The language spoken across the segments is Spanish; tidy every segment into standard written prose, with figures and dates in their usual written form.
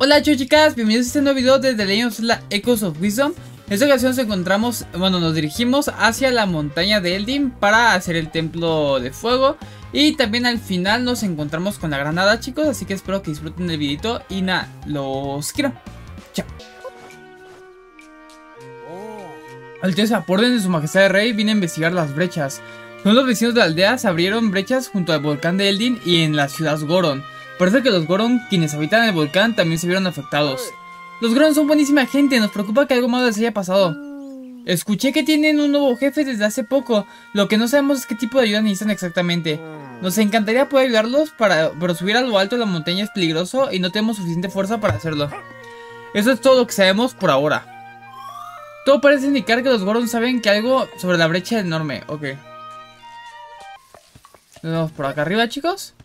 Hola chicas, bienvenidos a este nuevo video de The Legend of Zelda Echoes of Wisdom. En esta ocasión nos dirigimos hacia la montaña de Eldin para hacer el templo de fuego. Y también al final nos encontramos con la granada, chicos, así que espero que disfruten del videito. Y nada, los quiero. Chao. Alteza, por orden de su majestad el rey, vine a investigar las brechas. Son los vecinos de la aldea, se abrieron brechas junto al volcán de Eldin y en la ciudad Goron. Parece que los Goron, quienes habitan el volcán, también se vieron afectados. Los Goron son buenísima gente, nos preocupa que algo malo les haya pasado. Escuché que tienen un nuevo jefe desde hace poco, lo que no sabemos es qué tipo de ayuda necesitan exactamente. Nos encantaría poder ayudarlos, pero subir a lo alto de la montaña es peligroso y no tenemos suficiente fuerza para hacerlo. Eso es todo lo que sabemos por ahora. Todo parece indicar que los Goron saben que algo sobre la brecha enorme. Ok. Nos vamos por acá arriba, chicos.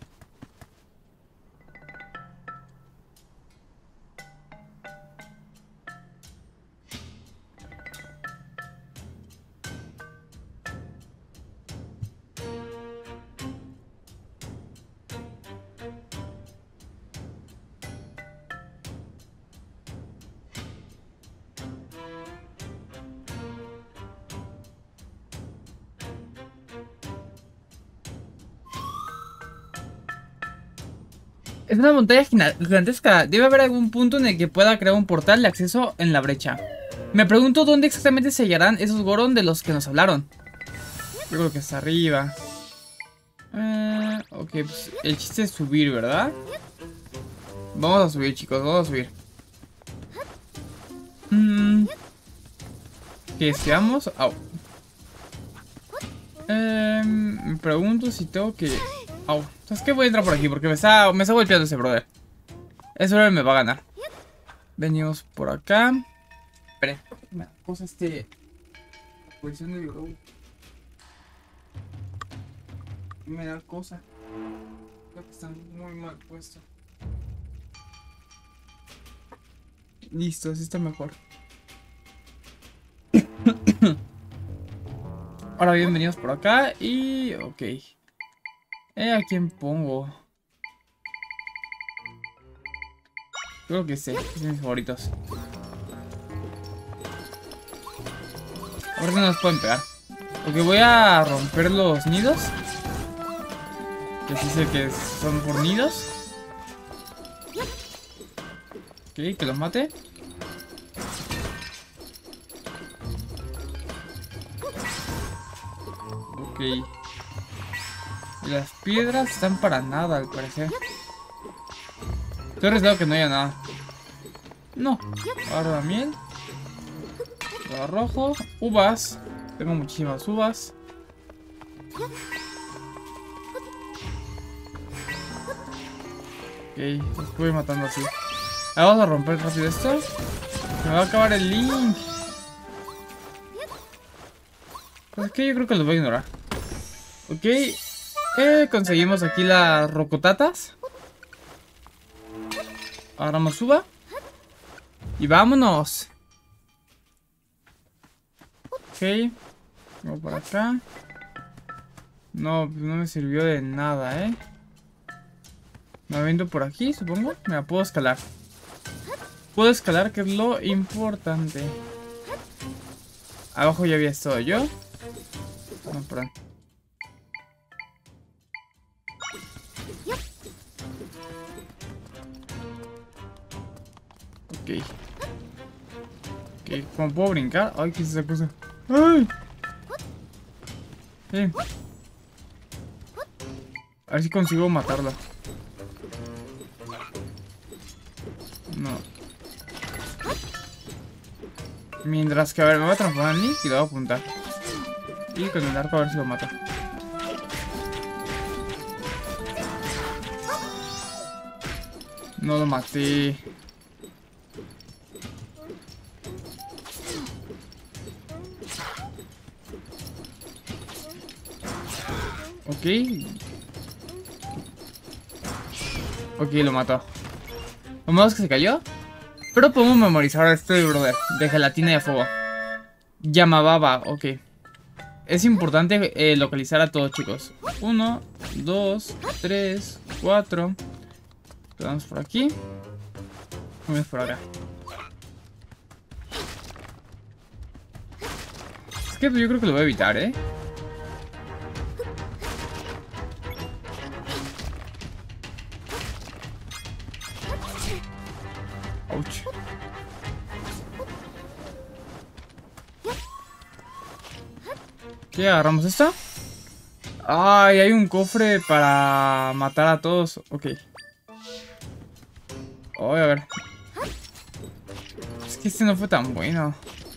Es una montaña gigantesca. Debe haber algún punto en el que pueda crear un portal de acceso en la brecha. Me pregunto dónde exactamente se hallarán esos Goron de los que nos hablaron. Yo creo que está arriba. Ok, pues el chiste es subir, ¿verdad? Vamos a subir, chicos, vamos a subir. ¿Qué sigamos? Au. Me pregunto si tengo que... Au. ¿Sabes qué? Voy a entrar por aquí porque me está golpeando ese brother. Ese brother me va a ganar. Venimos por acá. Espere. Me cosa posición de video. Me da cosa. Creo que está muy mal puesto. Listo, así está mejor. Ahora bienvenidos por acá y... Ok. ¿A quién pongo? Creo que es de mis favoritos. A ver si no nos pueden pegar. Porque voy a romper los nidos. Que sí sé que son por nidos. Ok, que los mate. Ok. Y las piedras están para nada, al parecer. Estoy arriesgado que no haya nada. No. Ahora miel. Ahora rojo. Uvas. Tengo muchísimas uvas. Ok, los voy matando así. Ahora vamos a romper rápido esto. Se me va a acabar el link. Pues que yo creo que los voy a ignorar. Ok. Conseguimos aquí las rocotatas. Ahora nos suba. Y vámonos. Ok. Vamos por acá. No, no me sirvió de nada, Me aviento por aquí, supongo. Me la puedo escalar. Puedo escalar, que es lo importante. Abajo ya había estado yo. No, perdón. Ok. Ok, ¿cómo puedo brincar? Ay, ¿qué es esa cosa? ¡Ay! A ver si consigo matarla. No. Mientras que, a ver, me voy a transformar en Link y lo voy a apuntar. Y con el arco a ver si lo mata. No lo maté. Ok. Ok, lo mató. Lo malo es que se cayó. Pero podemos memorizar este brother de gelatina de fuego. Yamababa, ok. Es importante localizar a todos, chicos. 1, 2, 3, 4. Vamos por aquí. Vamos por acá. Es que yo creo que lo voy a evitar, ¿eh? Ouch. ¿Qué? ¿Agarramos esta? Ay, hay un cofre para matar a todos. Ok. Voy a ver. Es que este no fue tan bueno.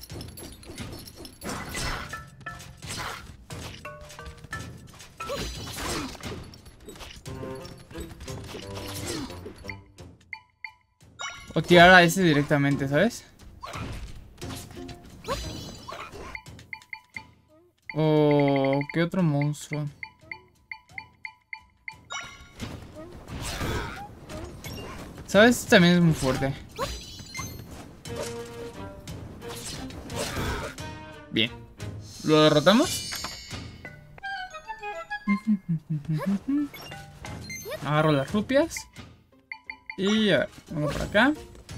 O tirar a ese directamente, ¿sabes? O... ¿qué otro monstruo? ¿Sabes? Este también es muy fuerte. Bien. ¿Lo derrotamos? Agarro las rupias. Y a ver, vamos por acá.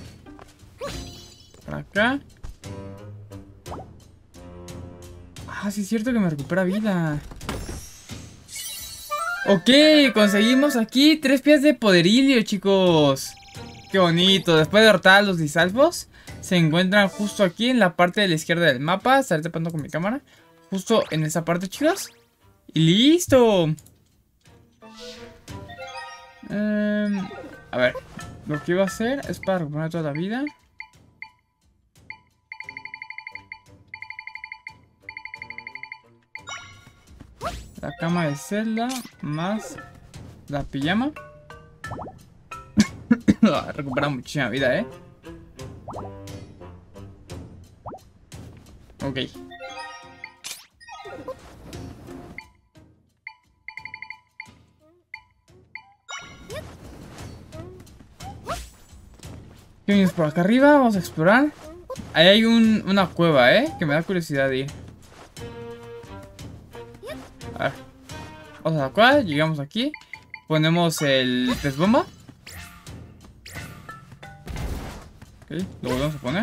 Por acá. Ah, sí es cierto que me recupera vida. Ok, conseguimos aquí 3 piezas de poderilio, chicos. Qué bonito. Después de derrotar a los disalfos, se encuentran justo aquí en la parte de la izquierda del mapa. Estaré tapando con mi cámara. Justo en esa parte, chicos. Y listo. A ver, lo que iba a hacer es para recuperar toda la vida. La cama de Zelda más la pijama. Recupera muchísima vida, ¿eh? Ok. ¿Qué vienes por acá arriba? Vamos a explorar. Ahí hay una cueva, ¿eh? Que me da curiosidad de ir. A ver. Vamos a la cueva, llegamos aquí. Ponemos el pez bomba. Ok, lo volvemos a poner.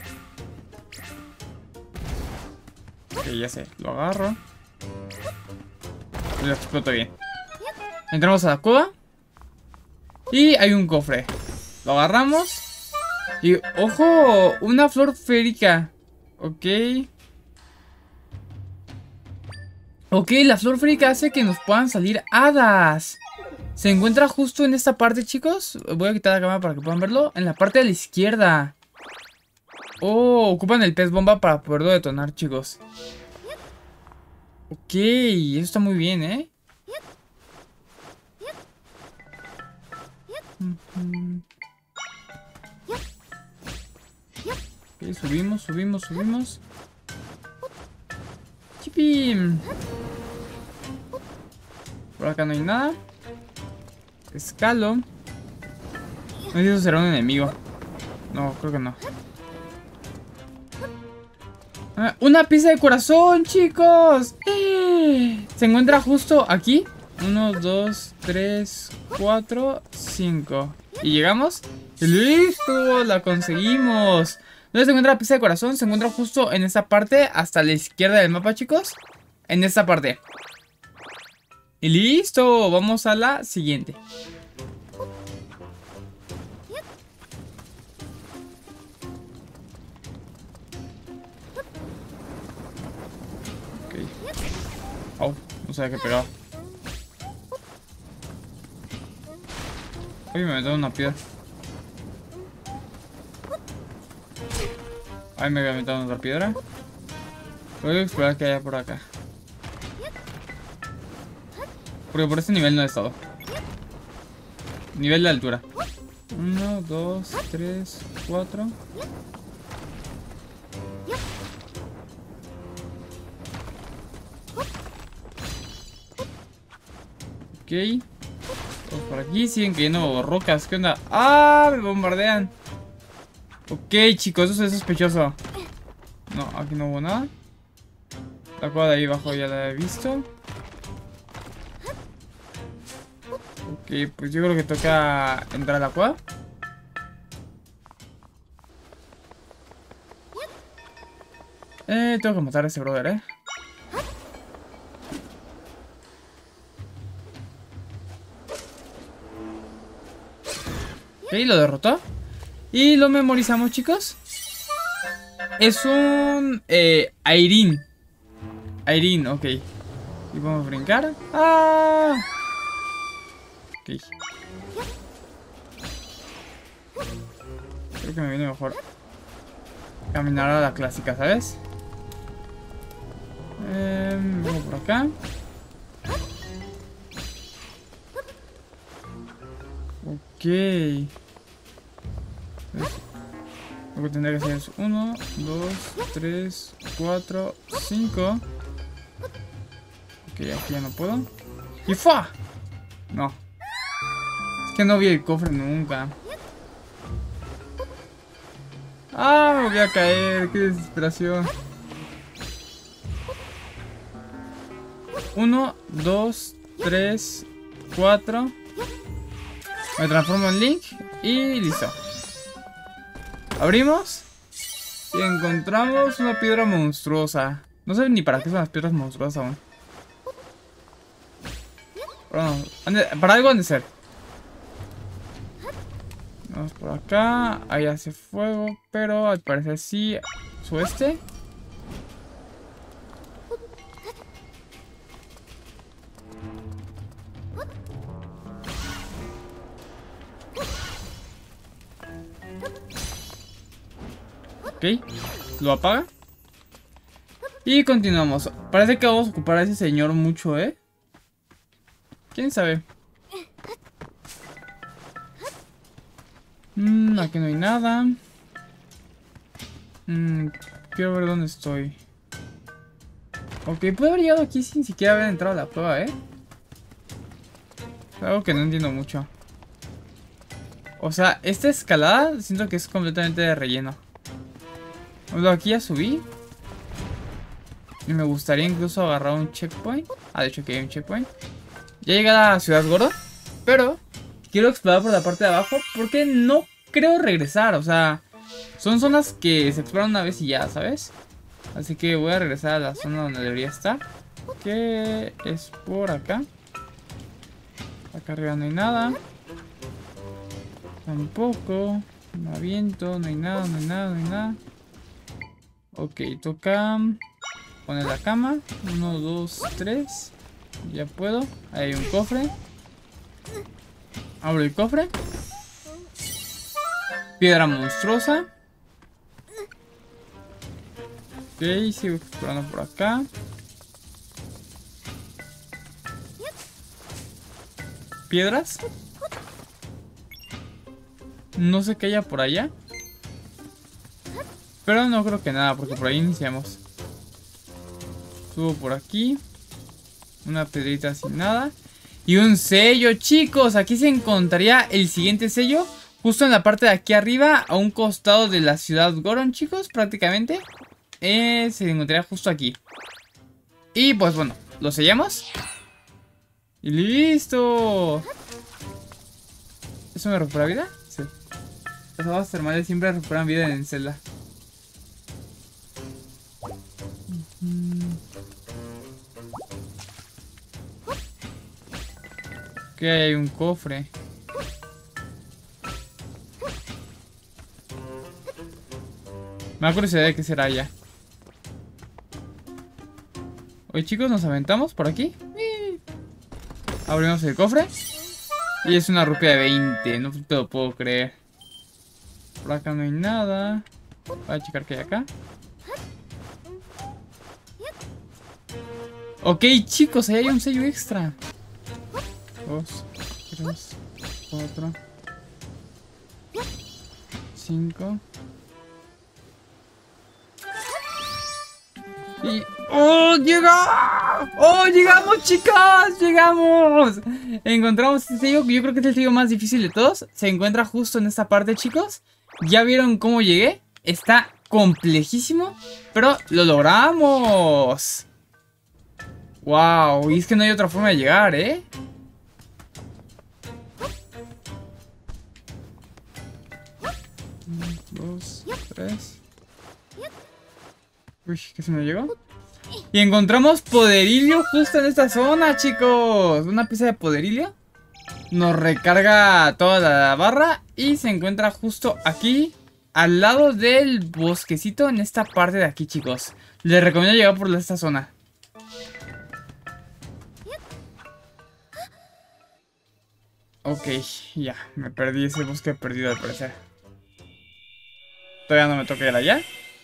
Ok, ya sé, lo agarro. Y lo exploto bien. Entramos a la cueva. Y hay un cofre. Lo agarramos. Y, ¡ojo! Una flor férica. Ok. Ok, la flor férica hace que nos puedan salir hadas. Se encuentra justo en esta parte, chicos. Voy a quitar la cámara para que puedan verlo. En la parte de la izquierda. Oh, ocupan el pez bomba para poderlo detonar, chicos. Ok, eso está muy bien, ¿eh? Ok, subimos, subimos, subimos. ¡Chipim! Por acá no hay nada. Escalo. No sé si eso será un enemigo. No, creo que no. Ah, ¡una pieza de corazón, chicos! Se encuentra justo aquí. 1, 2, 3, 4, 5. Y llegamos. ¡Y listo! ¡La conseguimos! ¿Dónde se encuentra la pieza de corazón? Se encuentra justo en esta parte, hasta la izquierda del mapa, chicos. En esta parte. Y listo, vamos a la siguiente. Ok. Oh, no sabía que pegaba. Uy, me metió una piedra. Ay, me voy a meter otra piedra. Voy a explorar qué hay por acá. Porque por este nivel no he estado. Nivel de altura. 1, 2, 3, 4. Ok. Todos por aquí. Siguen cayendo rocas. ¿Qué onda? ¡Ah! Me bombardean. Ok, chicos. Eso es sospechoso. No, aquí no hubo nada. La cueva de ahí abajo ya la he visto. Ok, pues yo creo que toca entrar a la cueva. Tengo que matar a ese brother, Ok, lo derrotó. Y lo memorizamos, chicos. Es un... Airin. Airin, ok. Y vamos a brincar. ¡Ah! Ok. Creo que me viene mejor caminar a la clásica, ¿sabes? Vengo por acá. Ok. Lo que tendría que hacer es 1, 2, 3, 4, 5. Ok, aquí ya no puedo. ¡Y ¡fua! No. Es que no vi el cofre nunca. ¡Ah! Me voy a caer. ¡Qué desesperación! 1, 2, 3, 4. Me transformo en Link y listo. Abrimos y encontramos una piedra monstruosa. No sé ni para qué son las piedras monstruosas aún. Pero no, para algo han de ser. Vamos por acá. Ahí hace fuego, pero al parecer sí. Sueste. Ok, lo apaga. Y continuamos. Parece que vamos a ocupar a ese señor mucho, ¿eh? ¿Quién sabe? Aquí no hay nada. Quiero ver dónde estoy. Ok, puedo haber llegado aquí sin siquiera haber entrado a la prueba, ¿eh? Algo que no entiendo mucho. O sea, esta escalada siento que es completamente de relleno. Bueno, aquí ya subí. Y me gustaría incluso agarrar un checkpoint. Ah, de hecho aquí hay un checkpoint. Ya llegué a la ciudad gorda. Pero quiero explorar por la parte de abajo porque no creo regresar. O sea, son zonas que se exploran una vez y ya, ¿sabes? Así que voy a regresar a la zona donde debería estar. Que es por acá. Acá arriba no hay nada. Tampoco. Me aviento, no hay nada, no hay nada, no hay nada. Ok, toca poner la cama. 1, 2, 3. Ya puedo. Ahí hay un cofre. Abro el cofre. Piedra monstruosa. Ok, sigo explorando por acá. Piedras. No sé qué haya por allá. Pero no creo que nada, porque por ahí iniciamos. Subo por aquí. Una pedrita sin nada. Y un sello, chicos. Aquí se encontraría el siguiente sello. Justo en la parte de aquí arriba. A un costado de la ciudad Goron, chicos. Prácticamente. Se encontraría justo aquí. Y pues bueno, lo sellamos. Y listo. ¿Eso me recupera vida? Sí. Las aguas termales siempre recuperan vida en Zelda. Ok, hay un cofre. Me da curiosidad de qué será ya. Oye, chicos, nos aventamos por aquí. Abrimos el cofre. Y es una rupia de 20. No te lo puedo creer. Por acá no hay nada. Voy a checar qué hay acá. Ok, chicos, ahí hay un sello extra. 2, 3, 4, 5. Y... ¡oh, llega! ¡Oh, llegamos, chicas! ¡Llegamos! Encontramos este sello, que yo creo que es el sello más difícil de todos. Se encuentra justo en esta parte, chicos. ¿Ya vieron cómo llegué? Está complejísimo, pero lo logramos. ¡Wow! Y es que no hay otra forma de llegar, ¿eh? 1, 2, 3. Uy, ¿qué se me llegó? Y encontramos poderilio justo en esta zona, chicos. Una pieza de poderilio. Nos recarga toda la barra. Y se encuentra justo aquí, al lado del bosquecito, en esta parte de aquí, chicos. Les recomiendo llegar por esta zona. Ok, ya, me perdí ese bosque perdido al parecer. Todavía no me toca ir allá.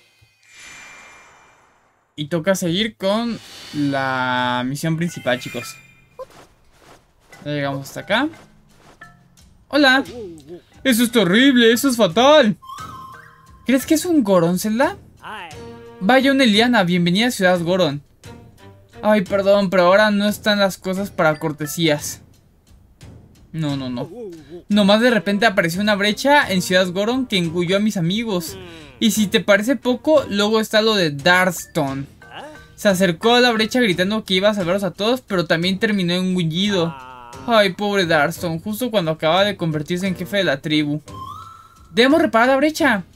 Y toca seguir con la misión principal, chicos. Ya llegamos hasta acá. ¡Hola! ¡Eso es terrible! ¡Eso es fatal! ¿Crees que es un Goron, Zelda? Vaya, una Eliana, bienvenida a Ciudad Goron. Ay, perdón, pero ahora no están las cosas para cortesías. No. Nomás de repente apareció una brecha en Ciudad Goron que engulló a mis amigos. Y si te parece poco, luego está lo de Darkstone. Se acercó a la brecha gritando que iba a salvarlos a todos, pero también terminó engullido. Ay, pobre Darkstone, justo cuando acaba de convertirse en jefe de la tribu. Debemos reparar la brecha.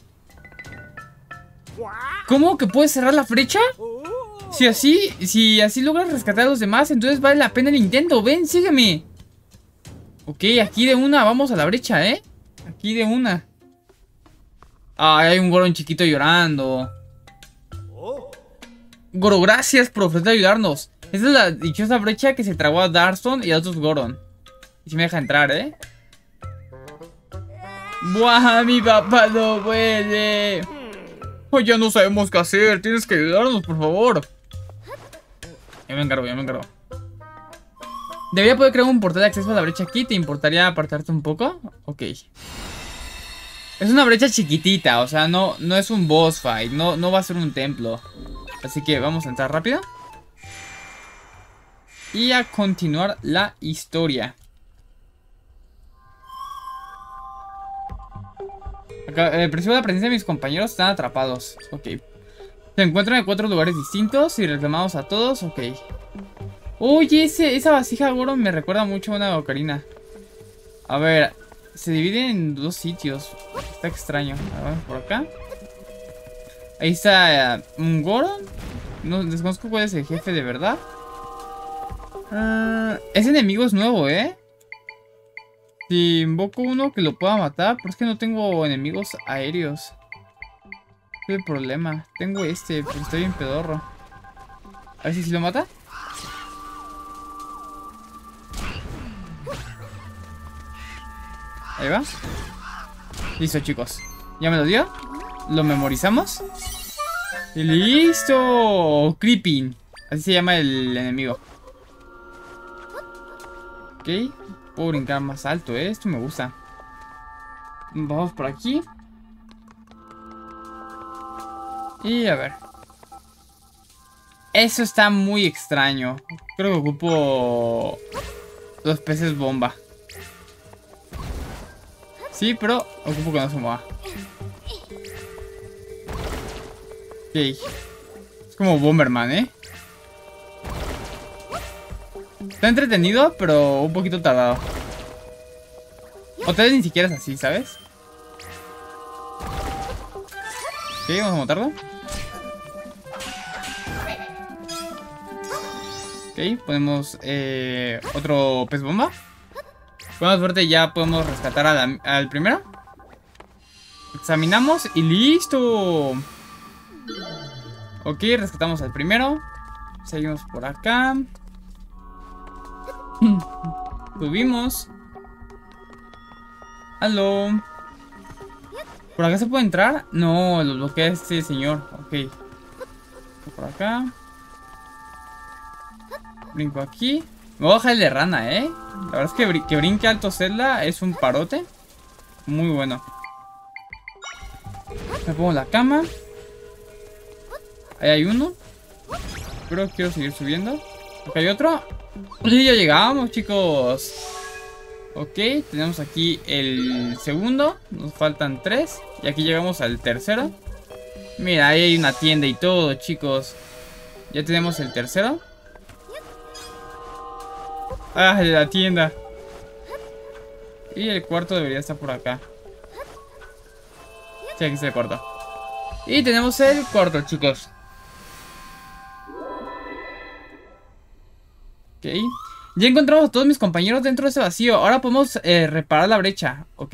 ¿Cómo que puedes cerrar la brecha? Si así logras rescatar a los demás, entonces vale la pena el intento. Ven, sígueme. Ok, aquí de una, vamos a la brecha, ¿eh? Aquí de una. Ay, hay un Goron chiquito llorando. Goro, gracias por ofrecer ayudarnos. Esta es la dichosa brecha que se tragó a Darkstone y a otros Goron. Y si me deja entrar, ¿eh? ¡Buah! Mi papá no puede. Oh, ya no sabemos qué hacer. Tienes que ayudarnos, por favor. Ya me encargo. Debería poder crear un portal de acceso a la brecha aquí. ¿Te importaría apartarte un poco? Ok. Es una brecha chiquitita, o sea, no es un boss fight. No va a ser un templo. Así que vamos a entrar rápido. Y a continuar la historia. Acá, percibo la presencia de mis compañeros. Están atrapados. Ok. Se encuentran en 4 lugares distintos y reclamamos a todos. Ok. Oye, esa vasija Goron me recuerda mucho a una ocarina. A ver, se divide en 2 sitios. Está extraño. A ver, por acá. Ahí está un Goron. No desconozco cuál es el jefe de verdad. Ese enemigo es nuevo, ¿eh? Si invoco uno que lo pueda matar, pero es que no tengo enemigos aéreos. ¿Qué es el problema? Tengo este, pero está bien pedorro. A ver si lo mata. Ahí va. Listo, chicos. ¿Ya me lo dio? Lo memorizamos. Y listo. Creeping. Así se llama el enemigo. Ok. Puedo brincar más alto, ¿eh? Esto me gusta. Vamos por aquí. Y a ver. Eso está muy extraño. Creo que ocupo los peces bomba. Sí, pero ocupo que no se mueva. Ok. Es como Bomberman, ¿eh? Está entretenido, pero un poquito tardado. O tal vez ni siquiera es así, ¿sabes? Ok, vamos a matarlo. Ok, ponemos otro pez bomba. Buena suerte, ya podemos rescatar al primero. Examinamos y listo. Ok, rescatamos al primero. Seguimos por acá. Subimos. Aló. ¿Por acá se puede entrar? No, lo bloquea este señor. Ok. Por acá. Brinco aquí. Me voy a bajar el de rana, ¿eh? La verdad es que brinque alto Zelda es un parote. Muy bueno. Me pongo la cama. Ahí hay uno. Pero quiero seguir subiendo. Acá hay otro. Y ya llegamos, chicos. Ok, tenemos aquí el segundo. Nos faltan 3. Y aquí llegamos al tercero. Mira, ahí hay una tienda y todo, chicos. Ya tenemos el tercero. Ah, de la tienda. Y el cuarto debería estar por acá. Sí, aquí está el cuarto. Y tenemos el cuarto, chicos. Ya encontramos a todos mis compañeros dentro de ese vacío. Ahora podemos reparar la brecha. Ok.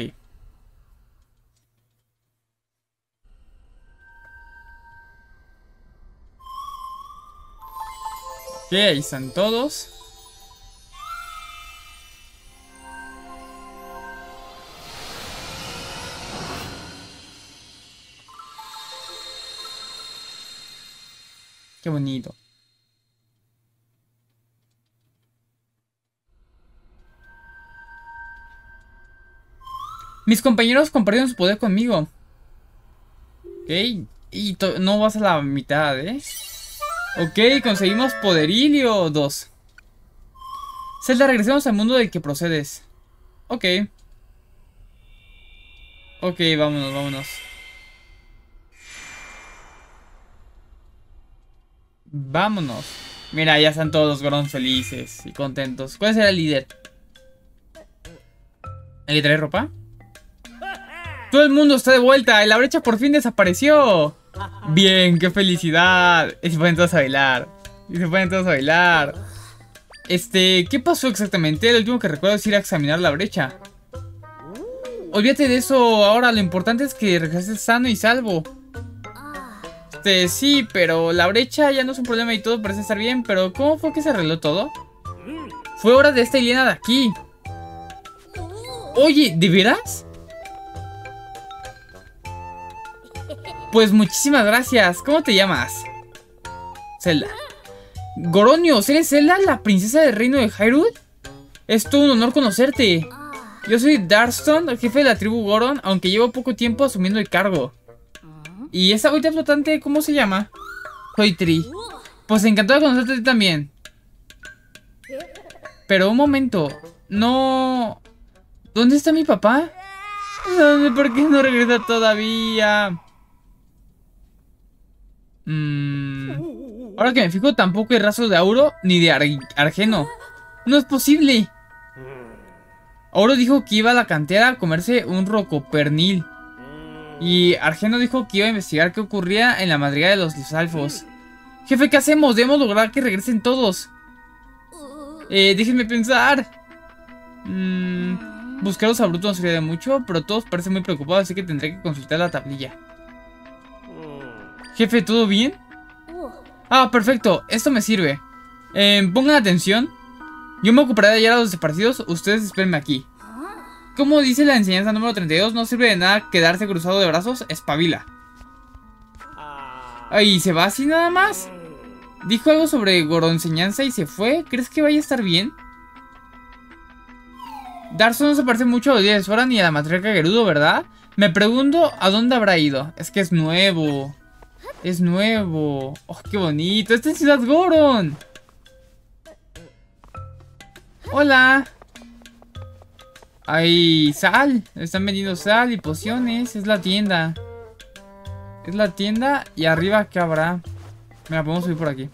Ok, ahí están todos. Qué bonito. Mis compañeros compartieron su poder conmigo. Ok. Y no vas a la mitad, ¿eh? Ok, conseguimos Poderilio 2. Zelda, regresemos al mundo del que procedes. Ok. Ok, vámonos, vámonos. Vámonos. Mira, ya están todos los Gorons felices y contentos. ¿Cuál será el líder? ¿El que trae ropa? Todo el mundo está de vuelta y la brecha por fin desapareció. Bien, qué felicidad. Y se ponen todos a bailar. ¿Qué pasó exactamente? Lo último que recuerdo es ir a examinar la brecha. Olvídate de eso. Ahora lo importante es que regreses sano y salvo. Sí, pero la brecha ya no es un problema y todo parece estar bien. Pero ¿cómo fue que se arregló todo? Fue hora de esta Iliana de aquí. Oye, ¿de veras? Pues muchísimas gracias. ¿Cómo te llamas? Zelda. Goronios, ¿eres Zelda, la princesa del reino de Hyrule? Es todo un honor conocerte. Yo soy Darkstorm, jefe de la tribu Goron, aunque llevo poco tiempo asumiendo el cargo. ¿Y esa agüita flotante cómo se llama? Soy Tri. Pues encantado de conocerte también. Pero un momento. No... ¿Dónde está mi papá? ¿Por qué no regresa todavía? Ahora que me fijo, tampoco hay rastros de Auro ni de Argeno. No es posible. Auro dijo que iba a la cantera a comerse un rocopernil. Y Argeno dijo que iba a investigar qué ocurría en la madriguera de los Lizalfos. Jefe, ¿qué hacemos? Debemos lograr que regresen todos. Déjenme pensar. Buscarlos a Bruto no sería de mucho, pero todos parecen muy preocupados, así que tendré que consultar la tablilla. Jefe, ¿todo bien? Ah, perfecto, esto me sirve. Pongan atención. Yo me ocuparé de hallar a los desaparecidos, ustedes espérenme aquí. Como dice la enseñanza número 32, no sirve de nada quedarse cruzado de brazos, espabila. Ay, ¿se va así nada más? Dijo algo sobre Goronseñanza y se fue. ¿Crees que vaya a estar bien? Darson no se parece mucho a los días de Sora ni a la matriarca Gerudo, ¿verdad? Me pregunto a dónde habrá ido. Es que es nuevo. Es nuevo. ¡Oh, qué bonito! ¡Esta es Ciudad Goron! ¡Hola! Hay sal. Están vendiendo sal y pociones. Es la tienda. Es la tienda. Y arriba, ¿qué habrá? Mira, podemos subir por aquí.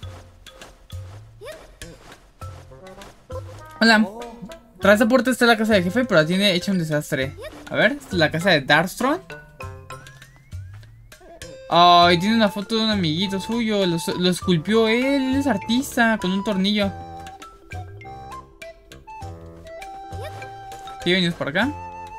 Hola. Tras esta puerta está la casa del jefe, pero la tiene hecha un desastre. A ver, esta es la casa de Darktron. Ay, tiene una foto de un amiguito suyo. Lo esculpió él es artista, con un tornillo. ¿Qué venimos por acá?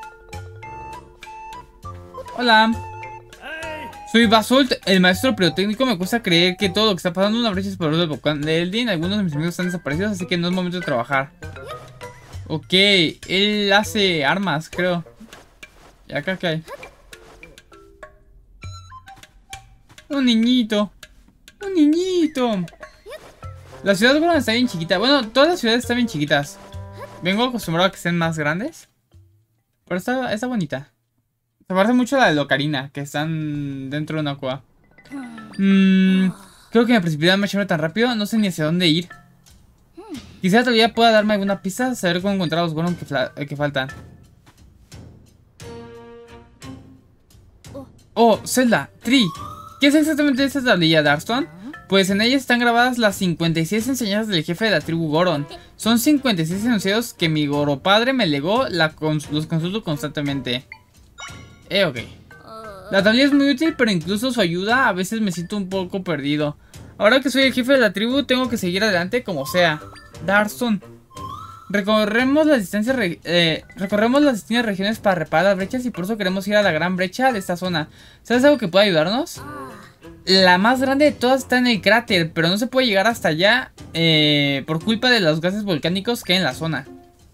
Hola. Soy Basalt, el maestro pirotécnico. Me cuesta creer que todo lo que está pasando es una brecha por el volcán de Eldin. Algunos de mis amigos están desaparecidos, así que no es momento de trabajar. Ok, él hace armas, creo. ¿Y acá qué hay? Un niñito. Un niñito. La ciudad de Goron está bien chiquita. Bueno, todas las ciudades están bien chiquitas. Vengo acostumbrado a que estén más grandes. Pero está bonita. Se parece mucho a la de Locarina, que están dentro de una cueva. Creo que me precipité a marcharme tan rápido. No sé ni hacia dónde ir. Quizás todavía pueda darme alguna pista. Saber cómo encontrar a los Goron que faltan. Oh, Zelda, Tri. ¿Qué es exactamente esta tablilla, Darkstorm? Pues en ella están grabadas las 56 enseñanzas del jefe de la tribu Goron. Son 56 enunciados que mi Goropadre me legó, los consulto constantemente. Ok. La tablilla es muy útil, pero incluso su ayuda a veces me siento un poco perdido. Ahora que soy el jefe de la tribu, tengo que seguir adelante como sea. Darson. Recorremos las distintas regiones para reparar las brechas y por eso queremos ir a la gran brecha de esta zona. ¿Sabes algo que pueda ayudarnos? La más grande de todas está en el cráter, pero no se puede llegar hasta allá por culpa de los gases volcánicos que hay en la zona.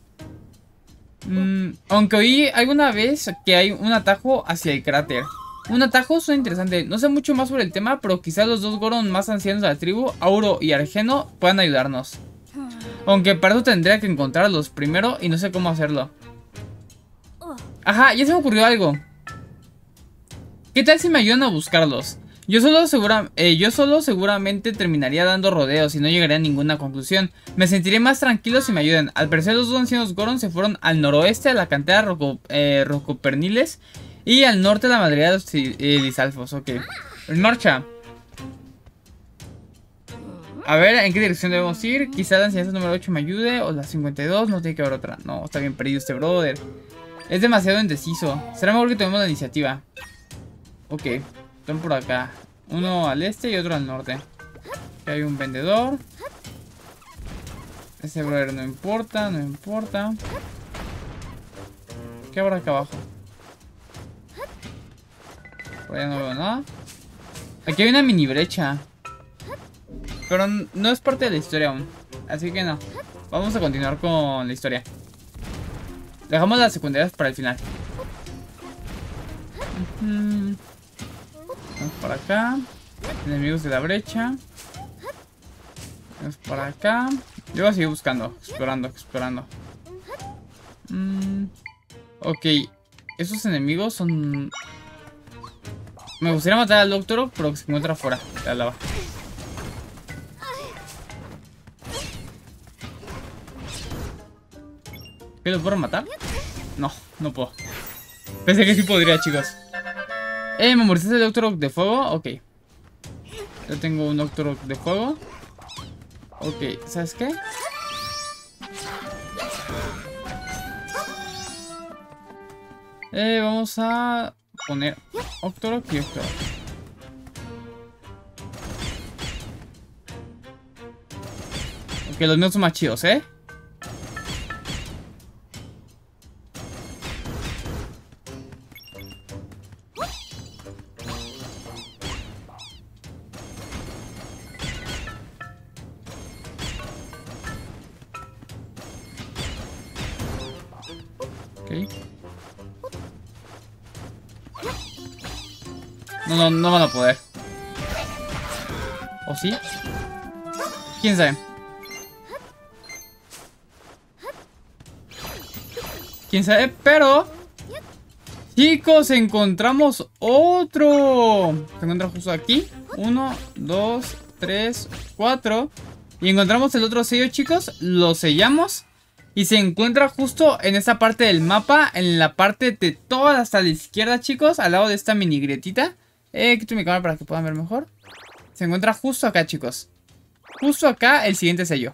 Aunque oí alguna vez que hay un atajo hacia el cráter. Un atajo suena interesante. No sé mucho más sobre el tema, pero quizás los dos Goron más ancianos de la tribu, Auro y Argeno, puedan ayudarnos. Aunque para eso tendría que encontrarlos primero y no sé cómo hacerlo. Ajá, ya se me ocurrió algo. ¿Qué tal si me ayudan a buscarlos? Yo solo seguramente terminaría dando rodeos y no llegaría a ninguna conclusión. Me sentiré más tranquilo si me ayudan. Al parecer los dos ancianos Goron se fueron al noroeste a la cantera Rocoperniles y al norte a la madriguera de los Disalfos. Ok, en marcha. A ver, ¿en qué dirección debemos ir? Quizá la enseñanza número 8 me ayude. O la 52, no tiene que haber otra. No, está bien perdido este brother. Es demasiado indeciso. Será mejor que tomemos la iniciativa. Ok, están por acá. Uno al este y otro al norte. Aquí hay un vendedor. Ese brother no importa, no importa. ¿Qué habrá acá abajo? Por allá no veo nada. Aquí hay una mini brecha. Pero no es parte de la historia aún. Así que no. Vamos a continuar con la historia. Dejamos las secundarias para el final. Vamos para acá. Enemigos de la brecha. Vamos para acá. Yo voy a seguir buscando. Explorando. Ok. Esos enemigos son... Me gustaría matar al Doctor, pero que se encuentra afuera de la lava. ¿Qué los puedo matar? No, no puedo. Pensé que sí podría, chicos. ¿Memorizaste el Doctor de fuego? Ok. Yo tengo un Doctor de fuego. Ok, ¿sabes qué? Vamos a poner Octorok y Octorok. Ok, los míos son más chidos, ¿eh? No van a poder. ¿O sí? ¿Quién sabe? ¿Quién sabe? Pero... chicos, encontramos otro. Se encuentra justo aquí. 1, 2, 3, 4. Y encontramos el otro sello, chicos. Lo sellamos. Y se encuentra justo en esta parte del mapa. En la parte de toda hasta la izquierda, chicos. Al lado de esta mini grietita. Quito mi cámara para que puedan ver mejor. Se encuentra justo acá, chicos. Justo acá el siguiente sello.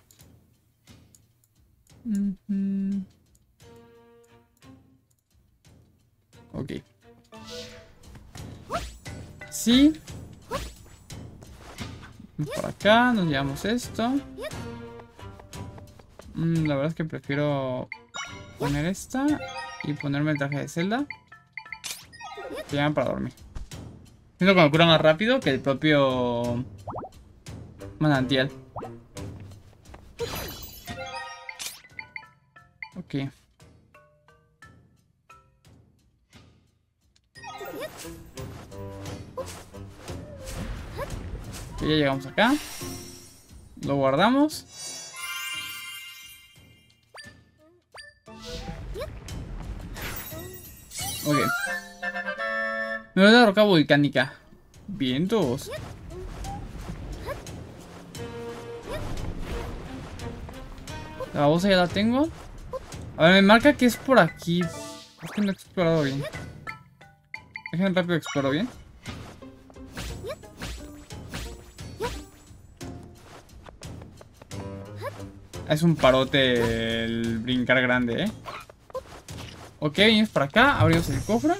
Ok. Sí. Por acá nos llevamos esto. La verdad es que prefiero poner esta y ponerme el traje de Zelda. Se llaman para dormir. Siento que me cura más rápido que el propio manantial. Ok. Ya llegamos acá. Lo guardamos. Ok. Me voy a la roca volcánica. Vientos. La babosa ya la tengo. A ver, me marca que es por aquí. Es que no he explorado bien. Déjenme rápido exploro bien. Es un parote el brincar grande, Ok, vienes para acá. Abrimos el cofre.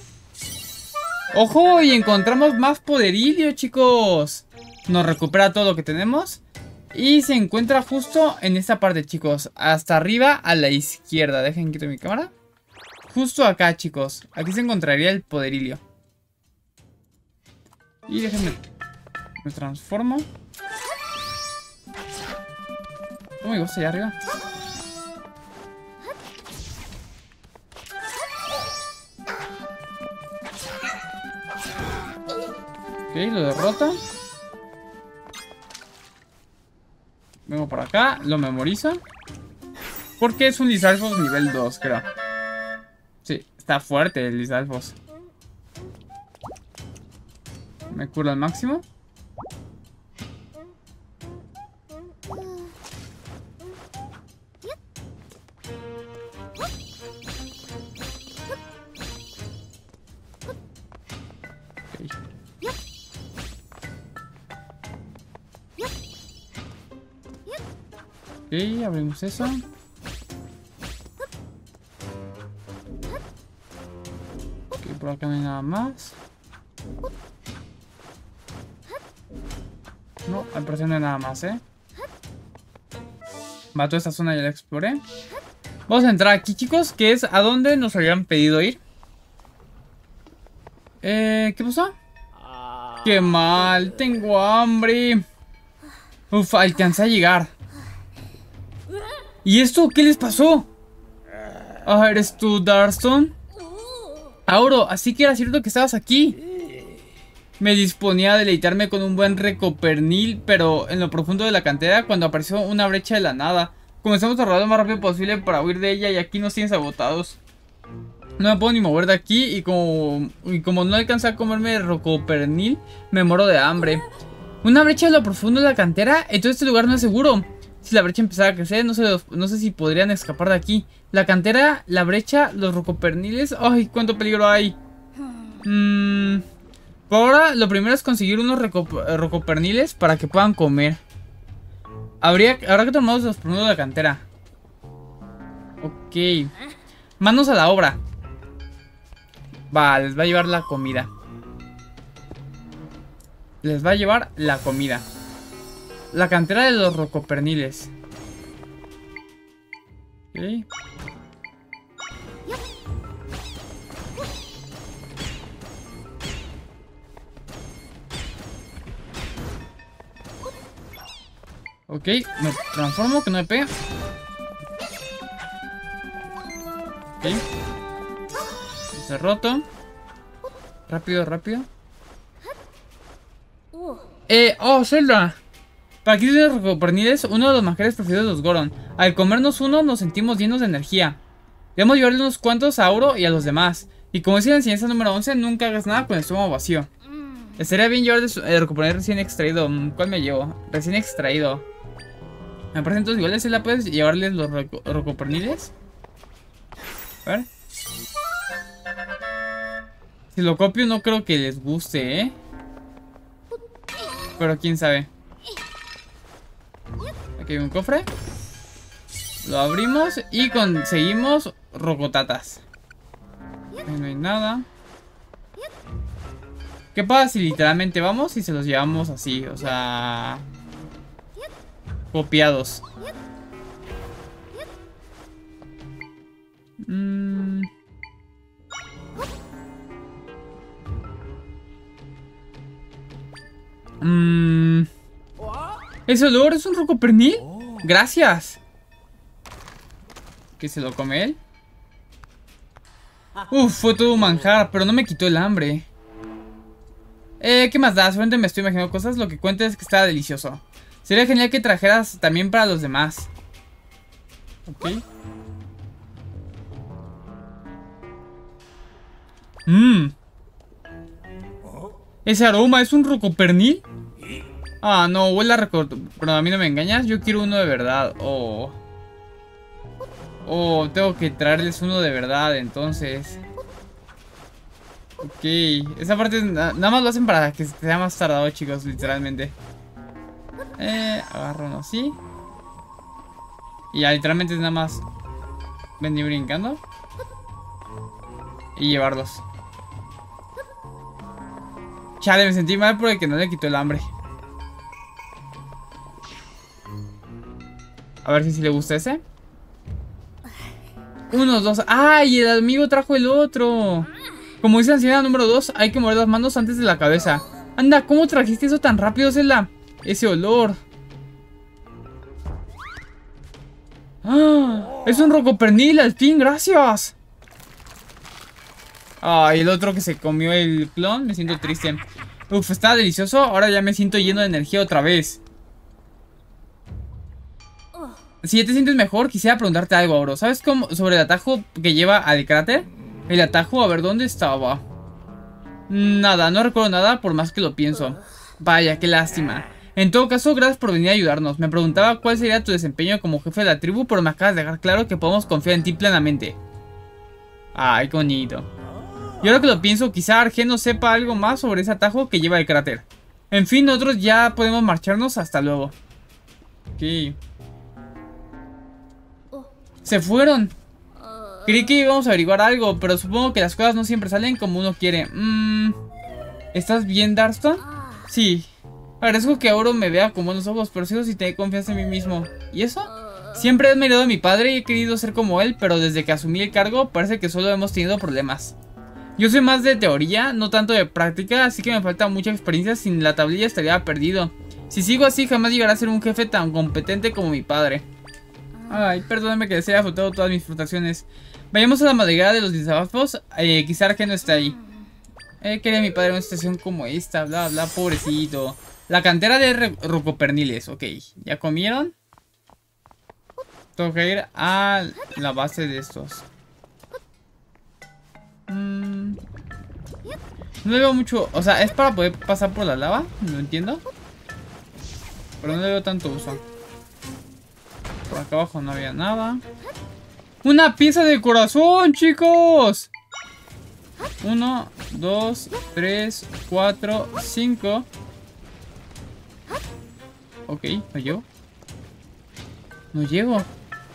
¡Ojo! Y encontramos más poderillo, chicos. Nos recupera todo lo que tenemos. Y se encuentra justo en esta parte, chicos. Hasta arriba a la izquierda. Dejen quito mi cámara. Justo acá, chicos. Aquí se encontraría el poderilio. Y déjenme... me transformo. Oh, me gusta allá arriba. Ok, lo derrota. Vengo por acá, lo memorizo. Porque es un Lizalfos nivel 2, creo. Sí, está fuerte el Lizalfos. Me curo al máximo. Ok, abrimos eso. Ok, por acá no hay nada más. No, al parecer no hay nada más, Va, toda esta zona ya la exploré. Vamos a entrar aquí, chicos, que es a donde nos habían pedido ir. ¿Qué pasó? Qué mal, tengo hambre. Uf, alcancé a llegar. ¿Y esto qué les pasó? Ah, ¿eres tú, Darston? Auro, así que era cierto que estabas aquí. Me disponía a deleitarme con un buen recopernil, pero en lo profundo de la cantera, cuando apareció una brecha de la nada. Comenzamos a rodar lo más rápido posible para huir de ella y aquí nos tienes agotados. No me puedo ni mover de aquí y como no alcancé a comerme el recopernil, me muero de hambre. ¿Una brecha de lo profundo de la cantera? Entonces este lugar no es seguro. Si la brecha empezara a crecer, no sé si podrían escapar de aquí. La cantera, la brecha, los rocoperniles. ¡Ay, cuánto peligro hay! Por ahora, lo primero es conseguir unos rocoperniles para que puedan comer. Habrá que tomarnos los profundos de la cantera. Ok. Manos a la obra. Va, les va a llevar la comida. Les va a llevar la comida. La cantera de los rocoperniles. Ok. Ok, me transformo, que no me pega. Ok. Se roto. Rápido, rápido. Oh, Zelda. Para aquí los rocoperniles, uno de los manjares preferidos de los Goron. Al comernos uno nos sentimos llenos de energía. Debemos llevarle unos cuantos a Auro y a los demás. Y como dice la enseñanza número 11, nunca hagas nada con el estómago vacío. Estaría bien llevar el recopernil recién extraído. ¿Cuál me llevo? Recién extraído. Me parece entonces igual si la puedes llevarles los rocoperniles. A ver. Si lo copio no creo que les guste, pero quién sabe. Aquí hay un cofre. Lo abrimos y conseguimos rocotatas. Ahí no hay nada. ¿Qué pasa si literalmente vamos y se los llevamos así? O sea... copiados. ¿Ese olor es un rocopernil? Gracias. ¿Que se lo come él? Uf, fue todo un manjar, pero no me quitó el hambre. ¿Qué más da? Solamente me estoy imaginando cosas. Lo que cuenta es que está delicioso. Sería genial que trajeras también para los demás. Ok. Ese aroma es un rocopernil. Ah, no, huele a pero a mí no me engañas. Yo quiero uno de verdad. Oh, tengo que traerles uno de verdad, entonces. Ok, esa parte nada más lo hacen para que sea más tardado, chicos, literalmente. Agarro uno así. Y ya, literalmente es nada más venir brincando y llevarlos. Chale, me sentí mal porque no le quitó el hambre. A ver si le gusta ese. 1, 2. ¡Ay! El amigo trajo el otro. Como dice la anciana número 2, hay que mover las manos antes de la cabeza. Anda, ¿cómo trajiste eso tan rápido, Zelda? Ese olor. ¡Ah! Es un rocopernil, al fin, gracias. Ay, el otro que se comió el clon, me siento triste. Uf, está delicioso, ahora ya me siento lleno de energía otra vez. Si ya te sientes mejor, quisiera preguntarte algo, Oro. ¿Sabes cómo sobre el atajo que lleva al cráter? El atajo, a ver, ¿dónde estaba? Nada, no recuerdo nada por más que lo pienso. Vaya, qué lástima. En todo caso, gracias por venir a ayudarnos. Me preguntaba cuál sería tu desempeño como jefe de la tribu, pero me acabas de dejar claro que podemos confiar en ti plenamente. Ay, qué bonito. Y ahora que lo pienso, quizá Argeno sepa algo más sobre ese atajo que lleva el cráter. En fin, nosotros ya podemos marcharnos. Hasta luego. Ok. Se fueron. Creí que íbamos a averiguar algo, pero supongo que las cosas no siempre salen como uno quiere. ¿Estás bien, Darston? Sí. Agradezco que Oro me vea con buenos ojos, pero sigo sin tener confianza en mí mismo. ¿Y eso? Siempre he admirado a mi padre y he querido ser como él, pero desde que asumí el cargo parece que solo hemos tenido problemas. Yo soy más de teoría, no tanto de práctica, así que me falta mucha experiencia. Sin la tablilla estaría perdido. Si sigo así, jamás llegaré a ser un jefe tan competente como mi padre. Ay, perdóname que les haya faltado todas mis frustraciones. Vayamos a la madriguera de los Lizabafos. Quizá Argeno está ahí. Quería mi padre en una situación como esta, bla bla, pobrecito. La cantera de rocoperniles, ok. ¿Ya comieron? Tengo que ir a la base de estos. No le veo mucho. O sea, es para poder pasar por la lava. No entiendo. Pero no le veo tanto uso. Por acá abajo no había nada. ¡Una pieza de corazón, chicos! 1, 2, 3, 4, 5. Ok, no llego. No llego.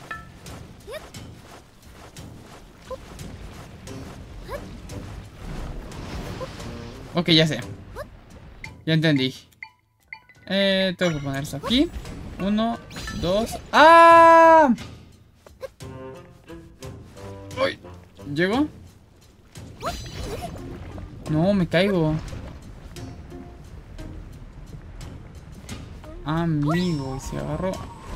Ok, ya sé. Ya entendí. Tengo que poner eso aquí. 1, 2. ¡Ah! ¡Ay! ¿Llego? No, me caigo. Amigo, y se agarró.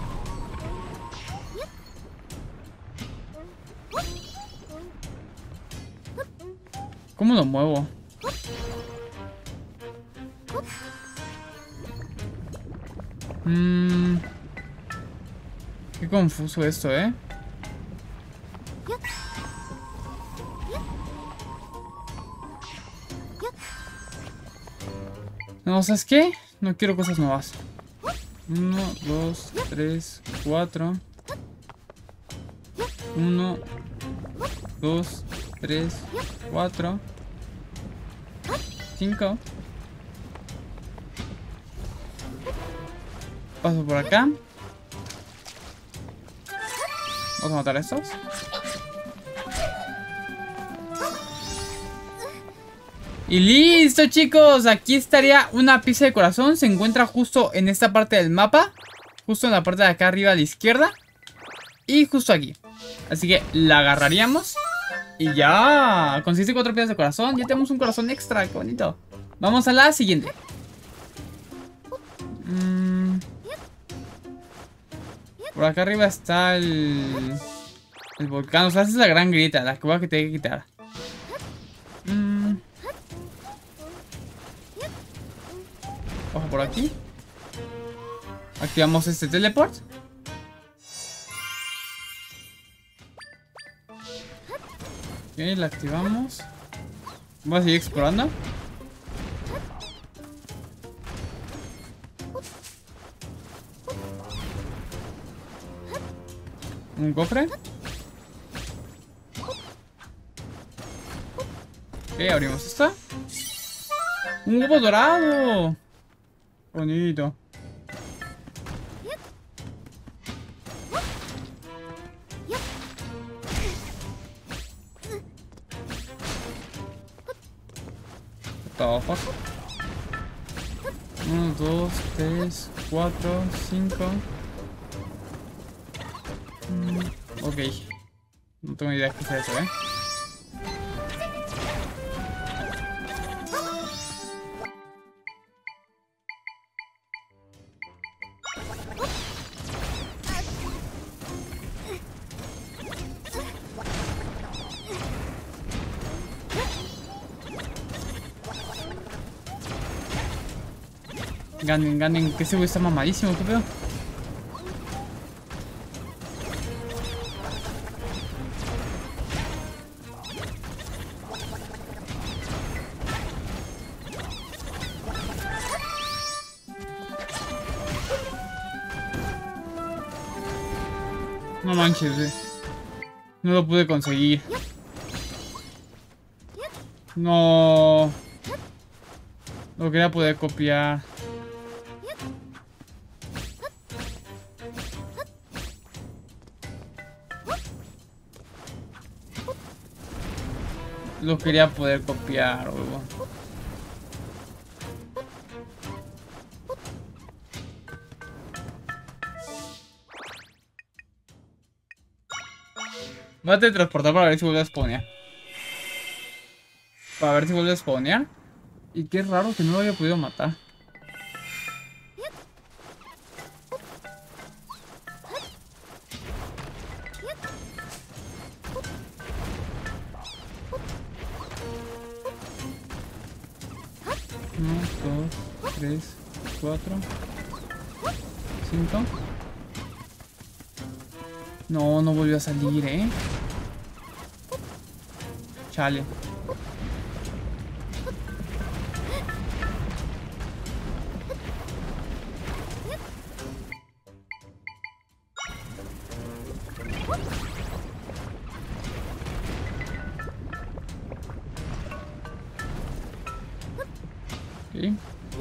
¿Cómo lo muevo? Qué confuso esto, ¿eh? No, ¿sabes qué? No quiero cosas nuevas. 1, 2, 3, 4. 1, 2, 3, 4, 5. Paso por acá. Vamos a matar a estos. Y listo, chicos. Aquí estaría una pieza de corazón. Se encuentra justo en esta parte del mapa. Justo en la parte de acá arriba a la izquierda. Y justo aquí. Así que la agarraríamos. Y ya. Consiste 4 piezas de corazón. Ya tenemos un corazón extra. Qué bonito. Vamos a la siguiente. Por acá arriba está el volcán. O sea, esa es la gran grieta. La que voy a tener que quitar. Ojo por aquí. Activamos este teleport. Ok, la activamos. Voy a seguir explorando. Un cofre. Ok, abrimos esta. Un huevo dorado. Bonito. Abajo. 1, 2, 3, 4, 5. Ok. No tengo ni idea qué es eso, Ganen, que ese güey está mamadísimo, ¿qué pedo? No manches, no lo pude conseguir. No. Lo quería poder copiar. Lo quería poder copiar, huevo. Voy a teletransportar para ver si vuelve a spawnear. Para ver si vuelve a spawnear. Y qué raro que no lo haya podido matar. Uno, dos, tres, cuatro, cinco. No, no volvió a salir, Chale. Okay.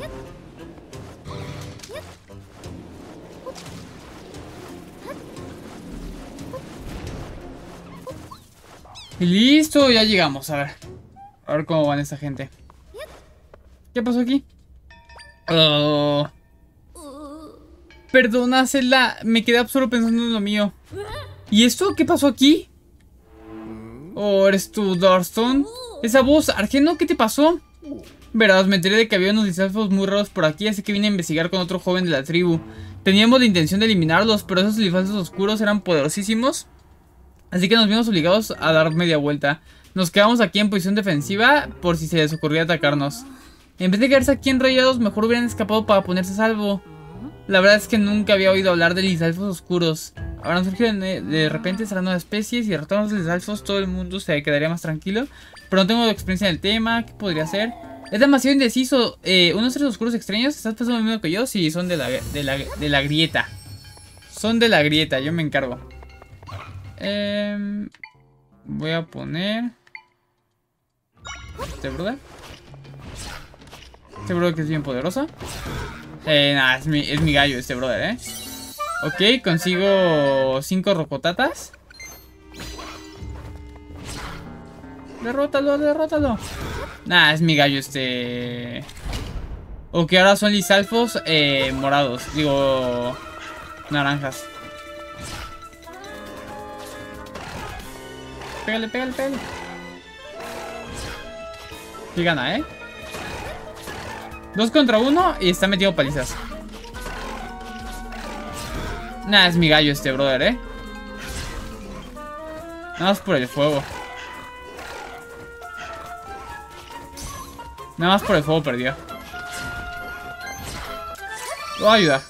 Y listo, ya llegamos, a ver. A ver cómo van esta gente. ¿Qué pasó aquí? Oh. Perdona, Zelda, me quedé solo pensando en lo mío. ¿Y esto? ¿Qué pasó aquí? Oh, ¿eres tú, Darston? Esa voz, Argeno, ¿qué te pasó? Verás, me enteré de que había unos lisalfos muy raros por aquí, así que vine a investigar con otro joven de la tribu. Teníamos la intención de eliminarlos, pero esos lisalfos oscuros eran poderosísimos, así que nos vimos obligados a dar media vuelta. Nos quedamos aquí en posición defensiva por si se les ocurría atacarnos. En vez de quedarse aquí enrollados, mejor hubieran escapado para ponerse a salvo. La verdad es que nunca había oído hablar de lisalfos oscuros. Ahora nos surgen de repente serán nuevas especies y derrotamos a los lisalfos, todo el mundo se quedaría más tranquilo. Pero no tengo experiencia en el tema, ¿qué podría ser? Es demasiado indeciso. Unos seres oscuros extraños, ¿estás pensando lo mismo que yo? Sí, son de la grieta. Son de la grieta, yo me encargo. Voy a poner este brother. Este brother que es bien poderoso. Nada, es mi gallo este brother, Ok, consigo 5 rocotatas. Derrótalo, derrótalo. Nah, es mi gallo este. Ok, ahora son lisalfos morados. Digo, naranjas. Pégale, pégale, pégale. Y gana, 2 contra 1 y está metido palizas. Nah, es mi gallo este brother, Nada más por el fuego. Nada más por el fuego perdió. Lo voy a ayudar.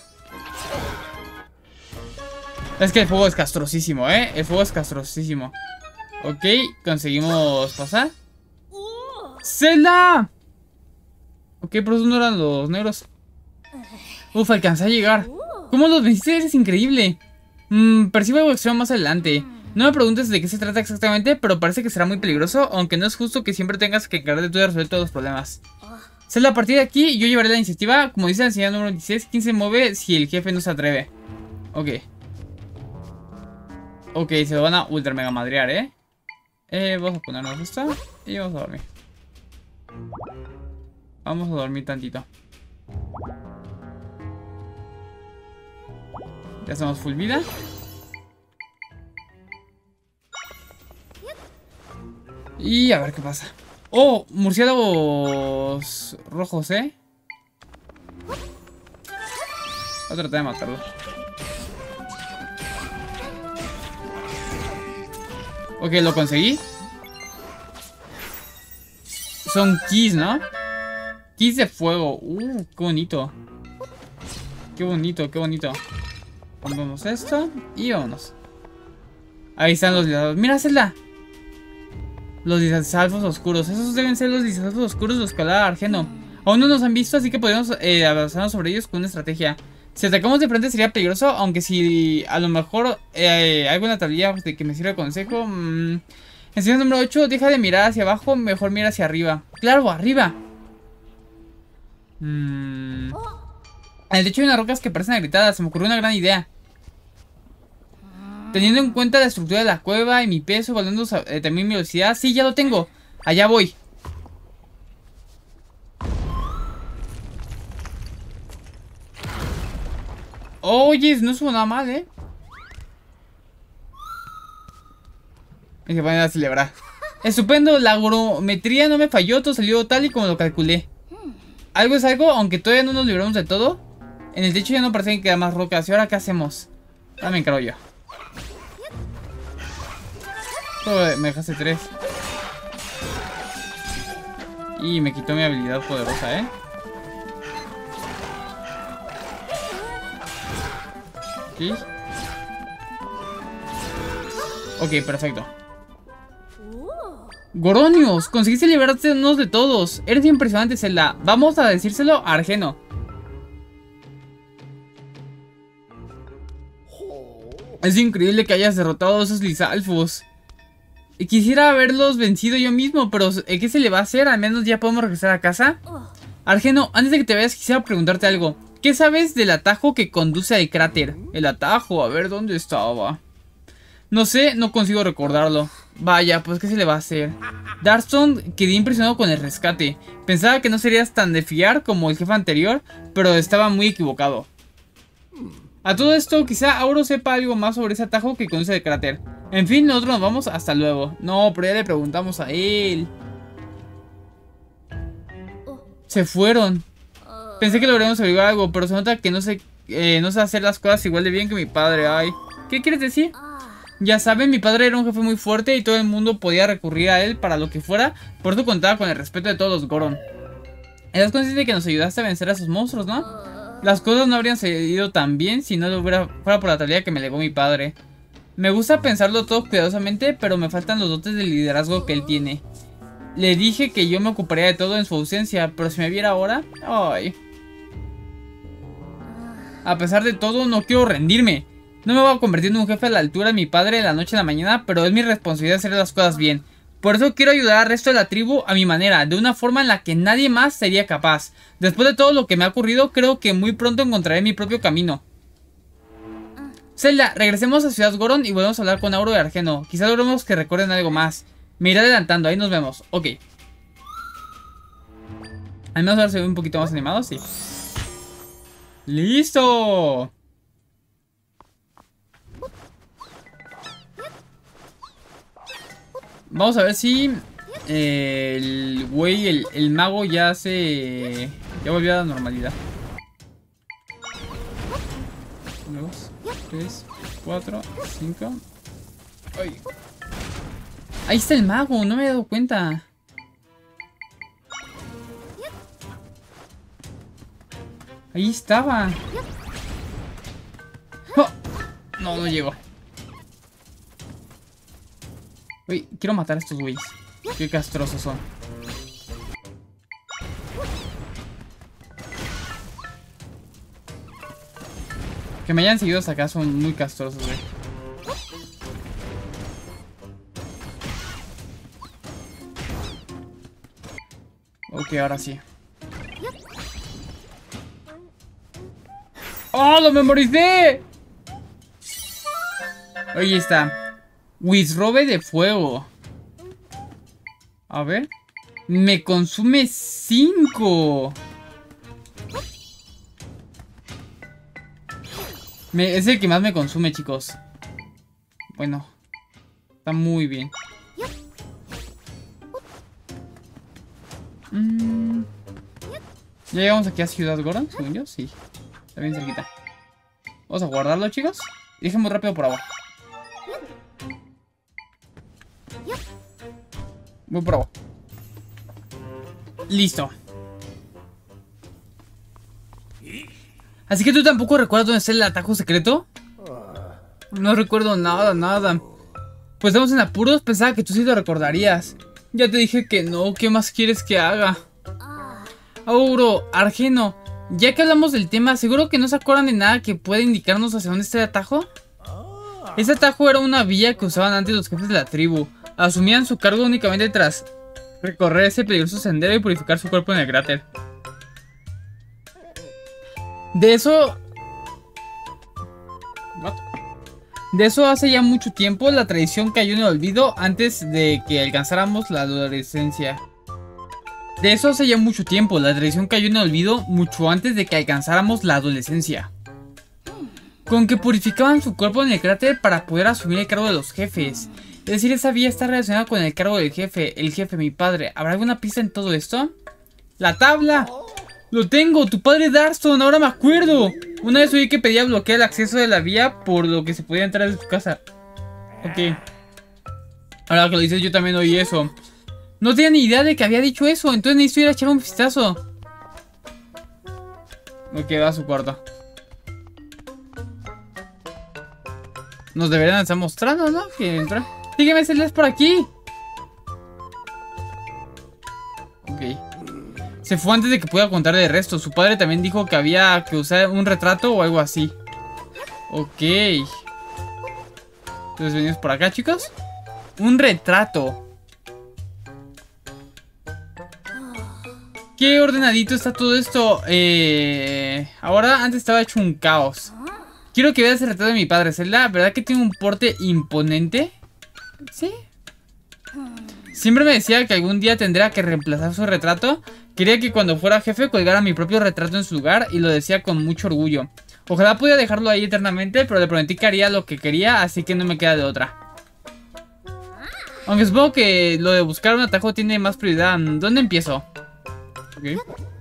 Es que el fuego es castrosísimo, El fuego es castrosísimo. Ok, conseguimos pasar. ¡Zelda! Ok, pero esos no eran los negros. Uf, alcancé a llegar. ¿Cómo los venciste? Es increíble. Percibo algo extraño más adelante. No me preguntes de qué se trata exactamente, pero parece que será muy peligroso, aunque no es justo que siempre tengas que encargarte tú de resolver todos los problemas. Zelda, a partir de aquí, yo llevaré la iniciativa. Como dice la enseñanza número 26, ¿quién se mueve si el jefe no se atreve? Ok. Ok, se lo van a ultra mega madrear, vamos a ponernos esto y vamos a dormir. Vamos a dormir tantito. Ya estamos full vida. Y a ver qué pasa. Oh, murciélagos rojos, ¿eh? Voy a tratar de matarlo. Ok, lo conseguí. Son keys, ¿no? Keys de fuego. Qué bonito. Qué bonito, qué bonito. Pongamos esto y vámonos. Ahí están los lienzos. ¡Mira, Zelda! Los disalfos oscuros. Esos deben ser los disalfos oscuros de escalar Argeno. Aún no nos han visto, así que podemos avanzarnos sobre ellos con una estrategia. Si atacamos de frente sería peligroso, aunque si a lo mejor hay alguna tablilla de que me sirva de consejo. Enseñanza número 8, deja de mirar hacia abajo, mejor mira hacia arriba. ¡Claro, arriba! En el techo hay unas rocas que parecen agrietadas, se me ocurrió una gran idea. Teniendo en cuenta la estructura de la cueva y mi peso, evaluando también mi velocidad. Sí, ya lo tengo. Allá voy. Oye, no subo nada mal, ¿eh? Y se van a celebrar. Estupendo, la agrometría no me falló, todo salió tal y como lo calculé. Algo es algo, aunque todavía no nos libramos de todo. En el techo ya no parece que queda más rocas. ¿Y ahora qué hacemos? Ahora me encargo yo. Me dejaste 3. Y me quitó mi habilidad poderosa, ¿eh? Ok. Ok, perfecto. Goronios, conseguiste liberarnos de todos. Eres impresionante, Zelda. Vamos a decírselo a Argeno. Es increíble que hayas derrotado a esos Lizalfos. Quisiera haberlos vencido yo mismo, pero ¿qué se le va a hacer? Al menos ya podemos regresar a casa. Argeno, antes de que te vayas quisiera preguntarte algo. ¿Qué sabes del atajo que conduce al cráter? El atajo, a ver dónde estaba. No sé, no consigo recordarlo. Vaya, pues ¿qué se le va a hacer? Darkstone, quedé impresionado con el rescate. Pensaba que no serías tan de fiar como el jefe anterior, pero estaba muy equivocado. A todo esto, quizá Auro sepa algo más sobre ese atajo que conduce al cráter. En fin, nosotros nos vamos, hasta luego. No, pero ya le preguntamos a él. Se fueron. Pensé que lograríamos averiguar algo, pero se nota que no sé hacer las cosas igual de bien que mi padre. Ay, ¿qué quieres decir? Ya saben, mi padre era un jefe muy fuerte y todo el mundo podía recurrir a él para lo que fuera. Por eso contaba con el respeto de todos los Goron. Estás consciente de que nos ayudaste a vencer a esos monstruos, ¿no? Las cosas no habrían salido tan bien si no fuera por la tarea que me legó mi padre. Me gusta pensarlo todo cuidadosamente, pero me faltan los dotes de liderazgo que él tiene. Le dije que yo me ocuparía de todo en su ausencia, pero si me viera ahora... ¡Ay! A pesar de todo, no quiero rendirme. No me voy a convertir en un jefe a la altura de mi padre de la noche a la mañana, pero es mi responsabilidad hacer las cosas bien. Por eso quiero ayudar al resto de la tribu a mi manera, de una forma en la que nadie más sería capaz. Después de todo lo que me ha ocurrido, creo que muy pronto encontraré mi propio camino. Zelda, regresemos a Ciudad Goron y volvemos a hablar con Auro y Argeno. Quizás logremos que recuerden algo más. Me iré adelantando, ahí nos vemos. Ok. Al menos ahora se ve un poquito más animado, sí. ¡Listo! Vamos a ver si el güey, el mago ya volvió a la normalidad. 1, 2, 3, 4, 5. Ay. Ahí está el mago, no me he dado cuenta. Ahí estaba. Oh, no, no llegó. Uy, quiero matar a estos güeyes. Qué castrosos son. Que me hayan seguido hasta acá son muy castrosos, güey. Ok, ahora sí. ¡Oh, lo memoricé! Ahí está. Wizrobe de fuego. A ver. Me consume 5. Es el que más me consume, chicos. Bueno. Está muy bien. Ya llegamos aquí a Ciudad Goron, según yo. Sí, está bien cerquita. Vamos a guardarlo, chicos. Y dejemos rápido por agua. Voy por agua. Listo. Así que tú tampoco recuerdas dónde está el atajo secreto. No recuerdo nada. Pues estamos en apuros, pensaba que tú sí lo recordarías. Ya te dije que no, ¿qué más quieres que haga? Auro, Argeno, ya que hablamos del tema, ¿seguro que no se acuerdan de nada que pueda indicarnos hacia dónde está el atajo? Ese atajo era una vía que usaban antes los jefes de la tribu. Asumían su cargo únicamente tras recorrer ese peligroso sendero y purificar su cuerpo en el cráter. De eso hace ya mucho tiempo. La tradición cayó en el olvido antes de que alcanzáramos la adolescencia. De eso hace ya mucho tiempo. La tradición cayó en el olvido mucho antes de que alcanzáramos la adolescencia. Con que purificaban su cuerpo en el cráter para poder asumir el cargo de los jefes. Es decir, esa vía está relacionada con el cargo del jefe. El jefe, mi padre. ¿Habrá alguna pista en todo esto? ¡La tabla! ¡Lo tengo! ¡Tu padre Darston! ¡Ahora me acuerdo! Una vez oí que pedía bloquear el acceso de la vía por lo que se podía entrar de tu casa. Ok. Ahora que lo dices, yo también oí eso. No tenía ni idea de que había dicho eso. Entonces necesito ir a echar un vistazo. Ok, va a su cuarto. Nos deberían estar mostrando, ¿no? Que entra. Sígueme, Celeste, por aquí. Ok. Se fue antes de que pueda contar el resto. Su padre también dijo que había que usar un retrato o algo así. Ok. Entonces venimos por acá, chicos. Un retrato. Qué ordenadito está todo esto. Ahora, antes estaba hecho un caos. Quiero que veas el retrato de mi padre, Zelda. ¿Verdad que tiene un porte imponente? ¿Sí? Siempre me decía que algún día tendría que reemplazar su retrato. Quería que cuando fuera jefe colgara mi propio retrato en su lugar. Y lo decía con mucho orgullo. Ojalá pudiera dejarlo ahí eternamente, pero le prometí que haría lo que quería, así que no me queda de otra. Aunque supongo que lo de buscar un atajo tiene más prioridad. ¿Dónde empiezo? Ok.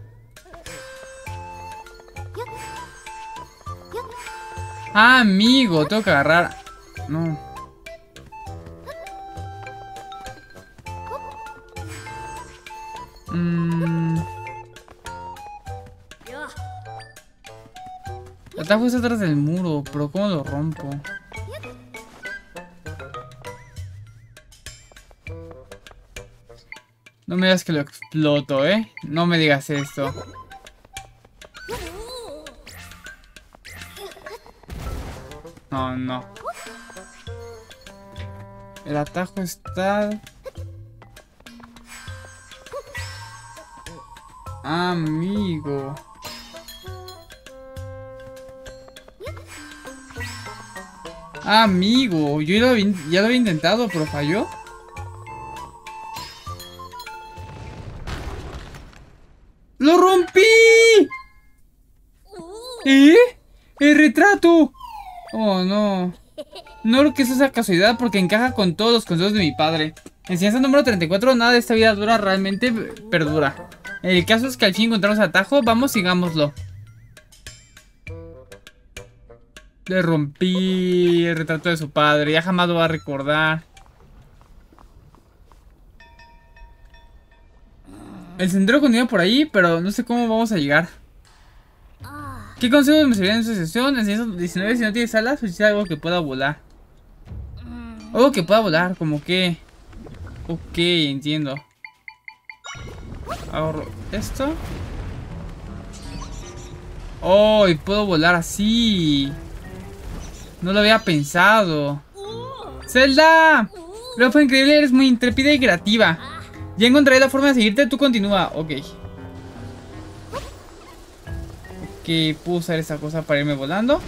Ah, amigo, tengo que agarrar. No. El atajo está atrás del muro, pero ¿cómo lo rompo? No me digas que lo exploto, ¿eh? No me digas esto. No, no. El atajo está... Amigo. Amigo, yo ya lo había intentado, pero falló. ¡Lo rompí! ¿Eh? ¡El retrato! Oh, no. No creo que eso sea casualidad porque encaja con todos los consejos de mi padre. Enseñanza número 34. Nada de esta vida dura realmente perdura. El caso es que al fin encontramos el atajo. Vamos, sigámoslo. Le rompí el retrato de su padre. Ya jamás lo va a recordar. El sendero continúa por ahí, pero no sé cómo vamos a llegar. ¿Qué consejos me servirían en su sesión? Enseñanza 19. Si no tienes alas, solicita algo que pueda volar. Algo que pueda volar, como que... Ok, entiendo. Ahorro esto. Oh, y puedo volar así. No lo había pensado. ¡Zelda! Lo fue increíble, eres muy intrépida y creativa. Ya encontraré la forma de seguirte, tú continúa. Ok. Ok, puedo usar esa cosa para irme volando.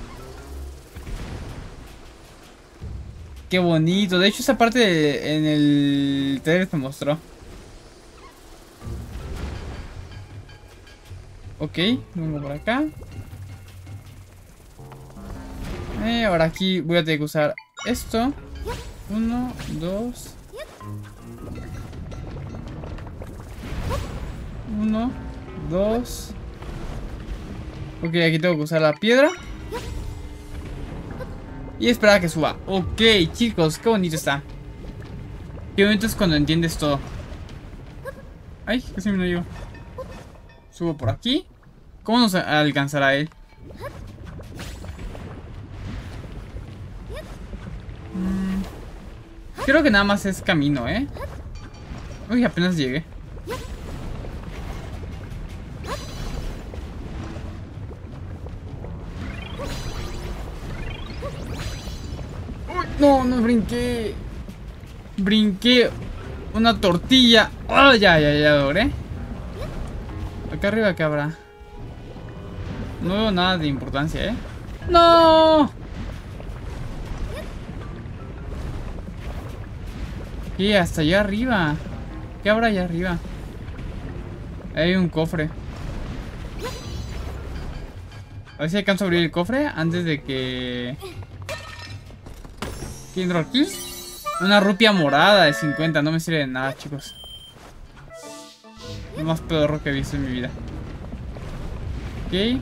Qué bonito. De hecho, esa parte en el trailer te mostró. Ok, vengo por acá. Ahora aquí voy a tener que usar esto. 1, 2. 1, 2. Ok, aquí tengo que usar la piedra. Y esperar a que suba. Ok, chicos, qué bonito está. Qué bonito es cuando entiendes todo. Ay, casi me lo llevo. Subo por aquí. ¿Cómo nos alcanzará él? Creo que nada más es camino, ¿eh? Uy, apenas llegué. Uy, no brinqué. Brinqué una tortilla. Oh, ya logré. Acá arriba, ¿qué habrá? No veo nada de importancia, ¿eh? ¡No! Y hasta allá arriba. ¿Qué habrá allá arriba? Hay un cofre. A ver si alcanzo a abrir el cofre antes de que... ¿Qué entró aquí? Una rupia morada de 50. No me sirve de nada, chicos. Lo más pedorro que he visto en mi vida. Ok.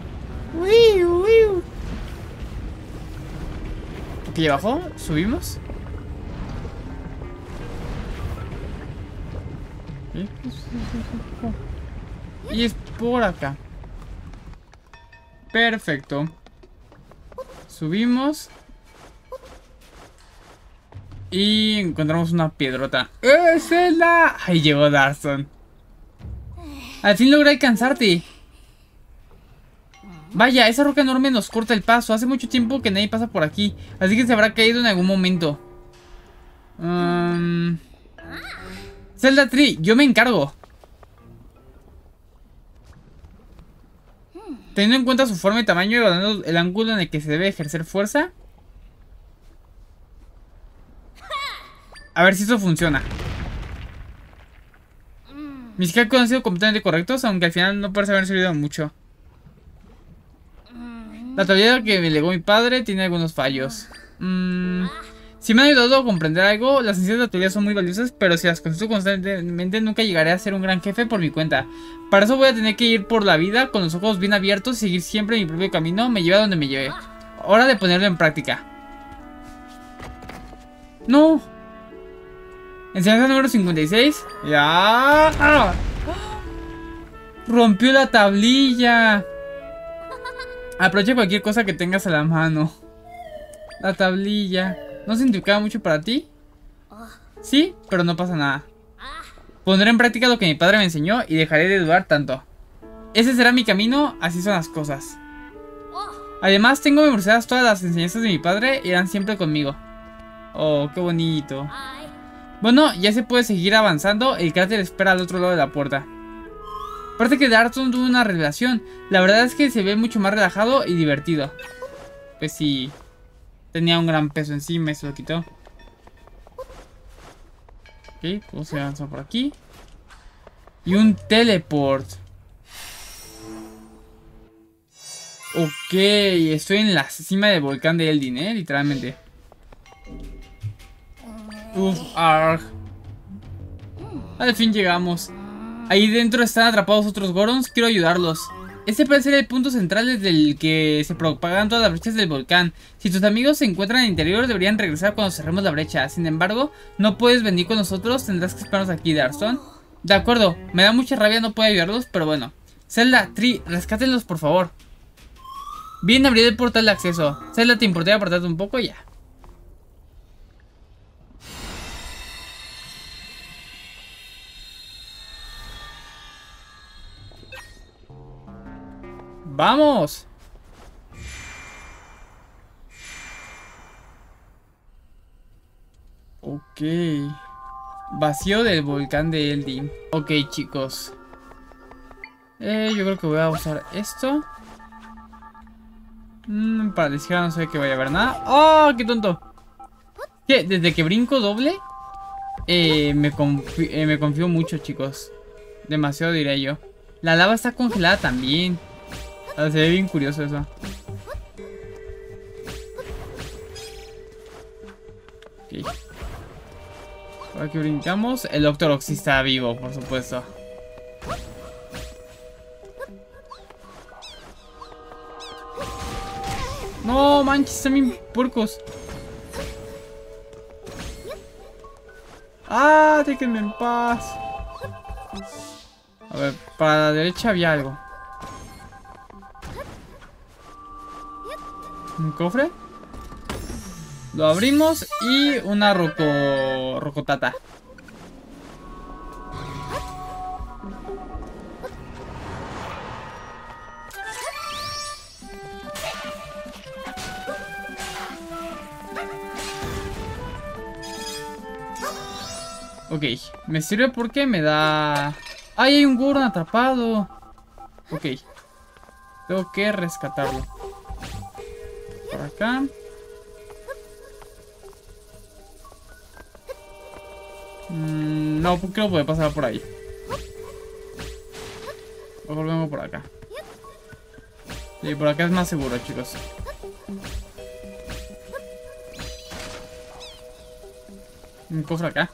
Ok, abajo. Subimos. Y es por acá. Perfecto. Subimos. Y encontramos una piedrota. ¡Zelda! Ahí llegó Darston. Al fin logré alcanzarte. Vaya, esa roca enorme nos corta el paso. Hace mucho tiempo que nadie pasa por aquí, así que se habrá caído en algún momento. Zelda Tree, yo me encargo. Teniendo en cuenta su forma y tamaño y evaluando el ángulo en el que se debe ejercer fuerza. A ver si eso funciona. Mis cálculos han sido completamente correctos, aunque al final no parece haber servido mucho. La tablilla que me legó mi padre tiene algunos fallos. Si me han ayudado a comprender algo, las sencillas de la teoría son muy valiosas, pero si las consulto constantemente nunca llegaré a ser un gran jefe por mi cuenta. Para eso voy a tener que ir por la vida con los ojos bien abiertos y seguir siempre mi propio camino, me lleve a donde me lleve. Hora de ponerlo en práctica. ¡No! Enseñanza número 56. ¡Ya! ¡Ah! Rompió la tablilla. Aprovecha cualquier cosa que tengas a la mano. La tablilla. ¿No significaba mucho para ti? Sí, pero no pasa nada. Pondré en práctica lo que mi padre me enseñó y dejaré de dudar tanto. Ese será mi camino, así son las cosas. Además, tengo memorizadas todas las enseñanzas de mi padre y irán siempre conmigo. Oh, qué bonito. Bueno, ya se puede seguir avanzando. El cráter espera al otro lado de la puerta. Parece que Darston tuvo una revelación. La verdad es que se ve mucho más relajado y divertido. Pues sí. Tenía un gran peso encima y se lo quitó. Ok, pues se avanza por aquí. Y un teleport. Ok, estoy en la cima del volcán de Eldin, literalmente. Uf, arg. Al fin llegamos. Ahí dentro están atrapados otros Gorons. Quiero ayudarlos. Este parece ser el punto central desde el que se propagan todas las brechas del volcán. Si tus amigos se encuentran en el interior, deberían regresar cuando cerremos la brecha. Sin embargo, no puedes venir con nosotros. Tendrás que esperarnos aquí, Darston. De acuerdo, me da mucha rabia no poder ayudarlos, pero bueno. Zelda, Tree, rescátenlos por favor. Bien, abrir el portal de acceso. Zelda, ¿te importaría apartarte un poco? Ya. ¡Vamos! Ok. Vacío del volcán de Eldin. Ok, chicos. Yo creo que voy a usar esto. Para la izquierda no sé que vaya a haber nada. ¡Oh, qué tonto! ¿Qué? Desde que brinco doble me confío mucho, chicos. Demasiado, diré yo. La lava está congelada también. Se ve bien curioso eso. Ok. Por aquí brincamos. El Doctor Oxy está vivo, por supuesto. No, manches, están bien puercos. Ah, déjenme en paz. A ver, para la derecha había algo. Un cofre. Lo abrimos y una rocotata. Ok, me sirve porque me da... ¡Ay, hay un Goron atrapado! Ok. Tengo que rescatarlo. Por acá. No, porque no puede pasar por ahí. Mejor vengo por acá. Sí, por acá es más seguro, chicos. Un cofre acá.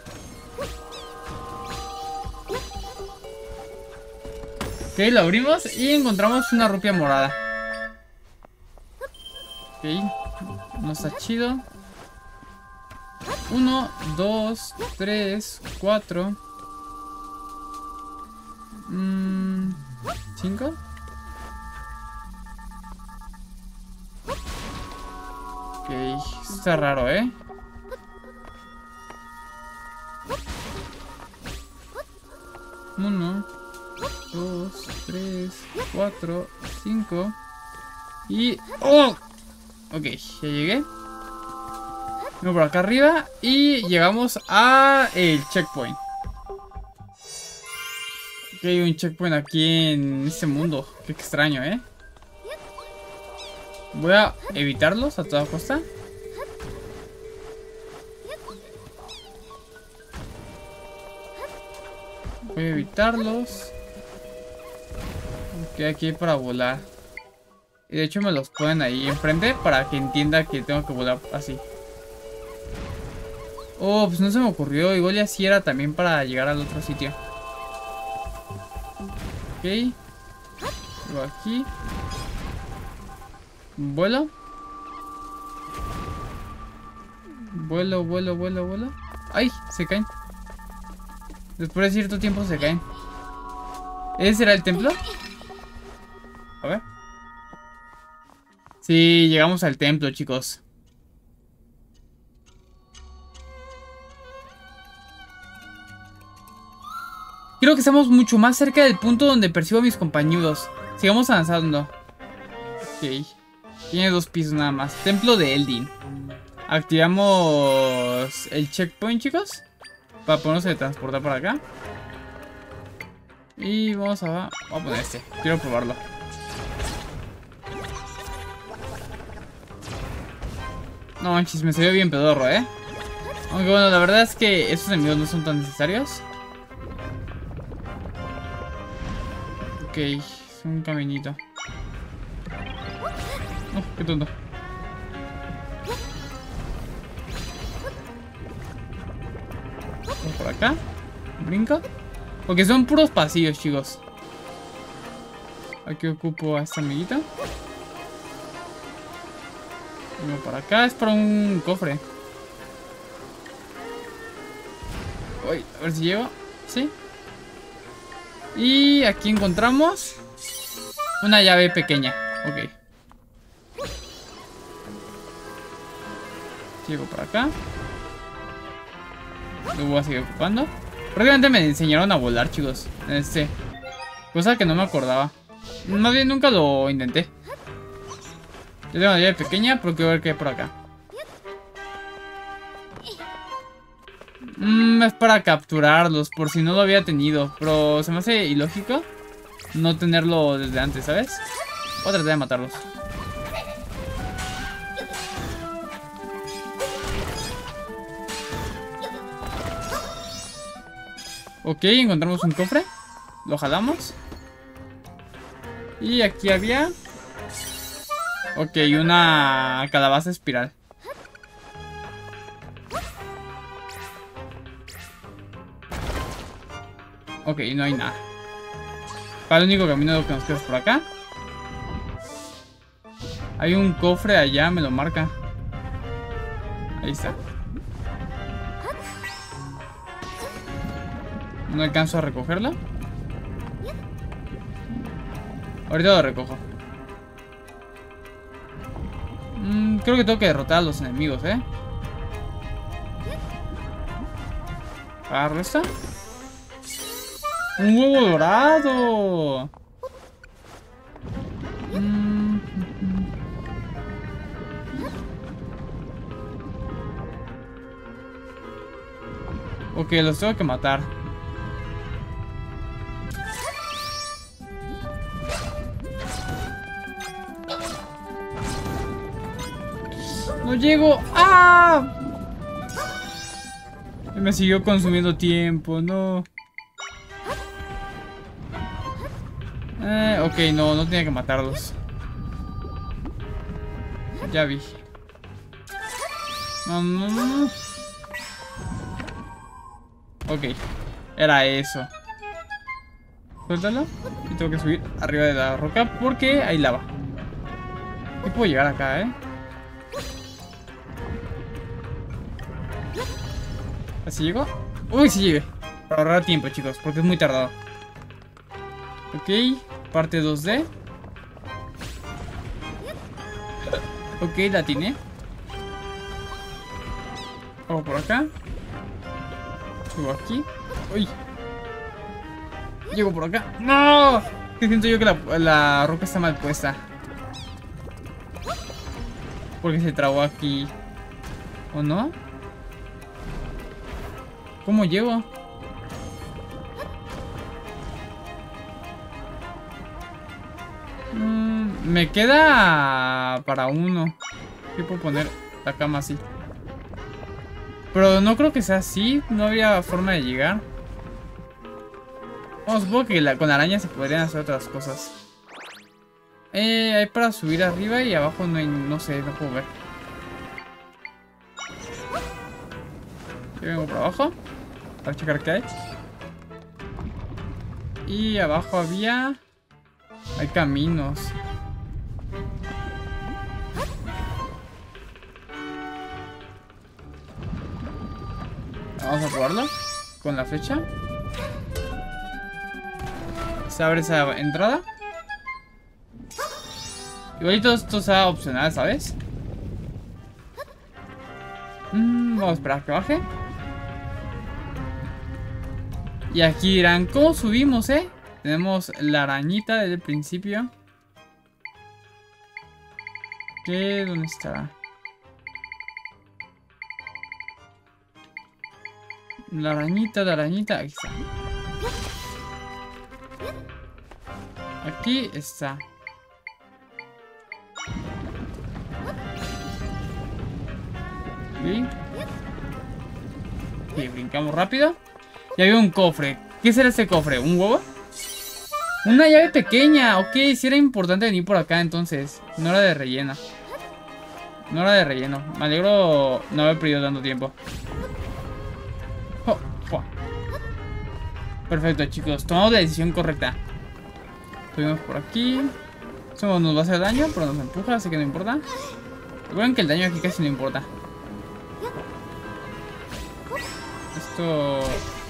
Ok, lo abrimos y encontramos una rupia morada. Ok, no está chido. 1, 2, 3, 4. 5. Ok, está raro, ¿eh? Uno, 2, 3, 4, 5. Y... ¡oh! Ok, ya llegué. Vengo por acá arriba y llegamos a el checkpoint. Ok, hay un checkpoint aquí en este mundo. Qué extraño, ¿eh? Voy a evitarlos a toda costa. Voy a evitarlos. Ok, aquí hay para volar. Y de hecho me los ponen ahí enfrente para que entienda que tengo que volar así. Oh, pues no se me ocurrió. Igual y así era también para llegar al otro sitio. Ok. Luego aquí. Vuelo. Vuelo, vuelo, vuelo, vuelo. ¡Ay! Se caen. Después de cierto tiempo se caen. ¿Ese será el templo? A ver. Sí, llegamos al templo, chicos. Creo que estamos mucho más cerca del punto donde percibo a mis compañeros. Sigamos avanzando. Ok. Tiene 2 pisos nada más. Templo de Eldin. Activamos el checkpoint, chicos. Para podernos transportar por acá. Y vamos a poner este. Quiero probarlo. No manches, me salió bien pedorro, ¿eh? Aunque bueno, la verdad es que esos enemigos no son tan necesarios. Ok, es un caminito. Oh, qué tonto. Vamos por acá. Brinco. Porque son puros pasillos, chicos. Aquí ocupo a esta amiguita. Vengo por acá. Es para un cofre. Uy, a ver si llego. ¿Sí? Y aquí encontramos una llave pequeña. Ok. Llego por acá. Lo voy a seguir ocupando. Prácticamente me enseñaron a volar, chicos. Cosa que no me acordaba. Más bien nunca lo intenté. Yo tengo una llave pequeña, pero quiero ver qué hay por acá. Es para capturarlos, por si no lo había tenido. Pero se me hace ilógico no tenerlo desde antes, ¿sabes? Voy a tratar de matarlos. Ok, encontramos un cofre. Lo jalamos. Y aquí había... ok, una calabaza espiral. Ok, no hay nada. Para el único camino que nos queda es por acá. Hay un cofre allá, me lo marca. Ahí está. No alcanzo a recogerla. Ahorita lo recojo. Creo que tengo que derrotar a los enemigos, ¿eh? Agarro esta. ¡Un huevo dorado! Ok, los tengo que matar. ¡No llego! ¡Ah! Me siguió consumiendo tiempo, no. Ok, no tenía que matarlos. Ya vi. No. Ok, era eso. Suéltalo. Y tengo que subir arriba de la roca porque hay lava. Y puedo llegar acá, ¿eh? ¿Así llego? Uy, sí llegué. Para ahorrar tiempo, chicos, porque es muy tardado. Ok, parte 2D. Ok, la atiné. Hago por acá. Subo aquí. Uy. Llego por acá. ¡No! Que siento yo que la roca está mal puesta. Porque se trabó aquí. ¿O no? ¿Cómo llego? Me queda para uno. ¿Qué puedo poner la cama así? Pero no creo que sea así. No habría forma de llegar. Oh, supongo que con araña se podrían hacer otras cosas. Hay para subir arriba y abajo no hay, no sé, no puedo ver. Yo vengo por abajo para checar qué hay. Y abajo había... Hay caminos. Vamos a probarlo con la flecha. Se abre esa entrada. Igualito esto sea opcional, ¿sabes? Vamos a esperar a que baje. Y aquí dirán, ¿cómo subimos, eh? Tenemos la arañita desde el principio. ¿Qué? ¿Dónde estará? La arañita, aquí está. Aquí está. ¿Sí? Y brincamos rápido. Y había un cofre. ¿Qué será este cofre? ¿Un huevo? Una llave pequeña. Ok, sí era importante venir por acá entonces. No era de relleno. No era de relleno. Me alegro no haber perdido tanto tiempo. Perfecto, chicos. Tomamos la decisión correcta. Subimos por aquí. Eso nos va a hacer daño, pero nos empuja, así que no importa. Recuerden que el daño aquí casi no importa. Esto...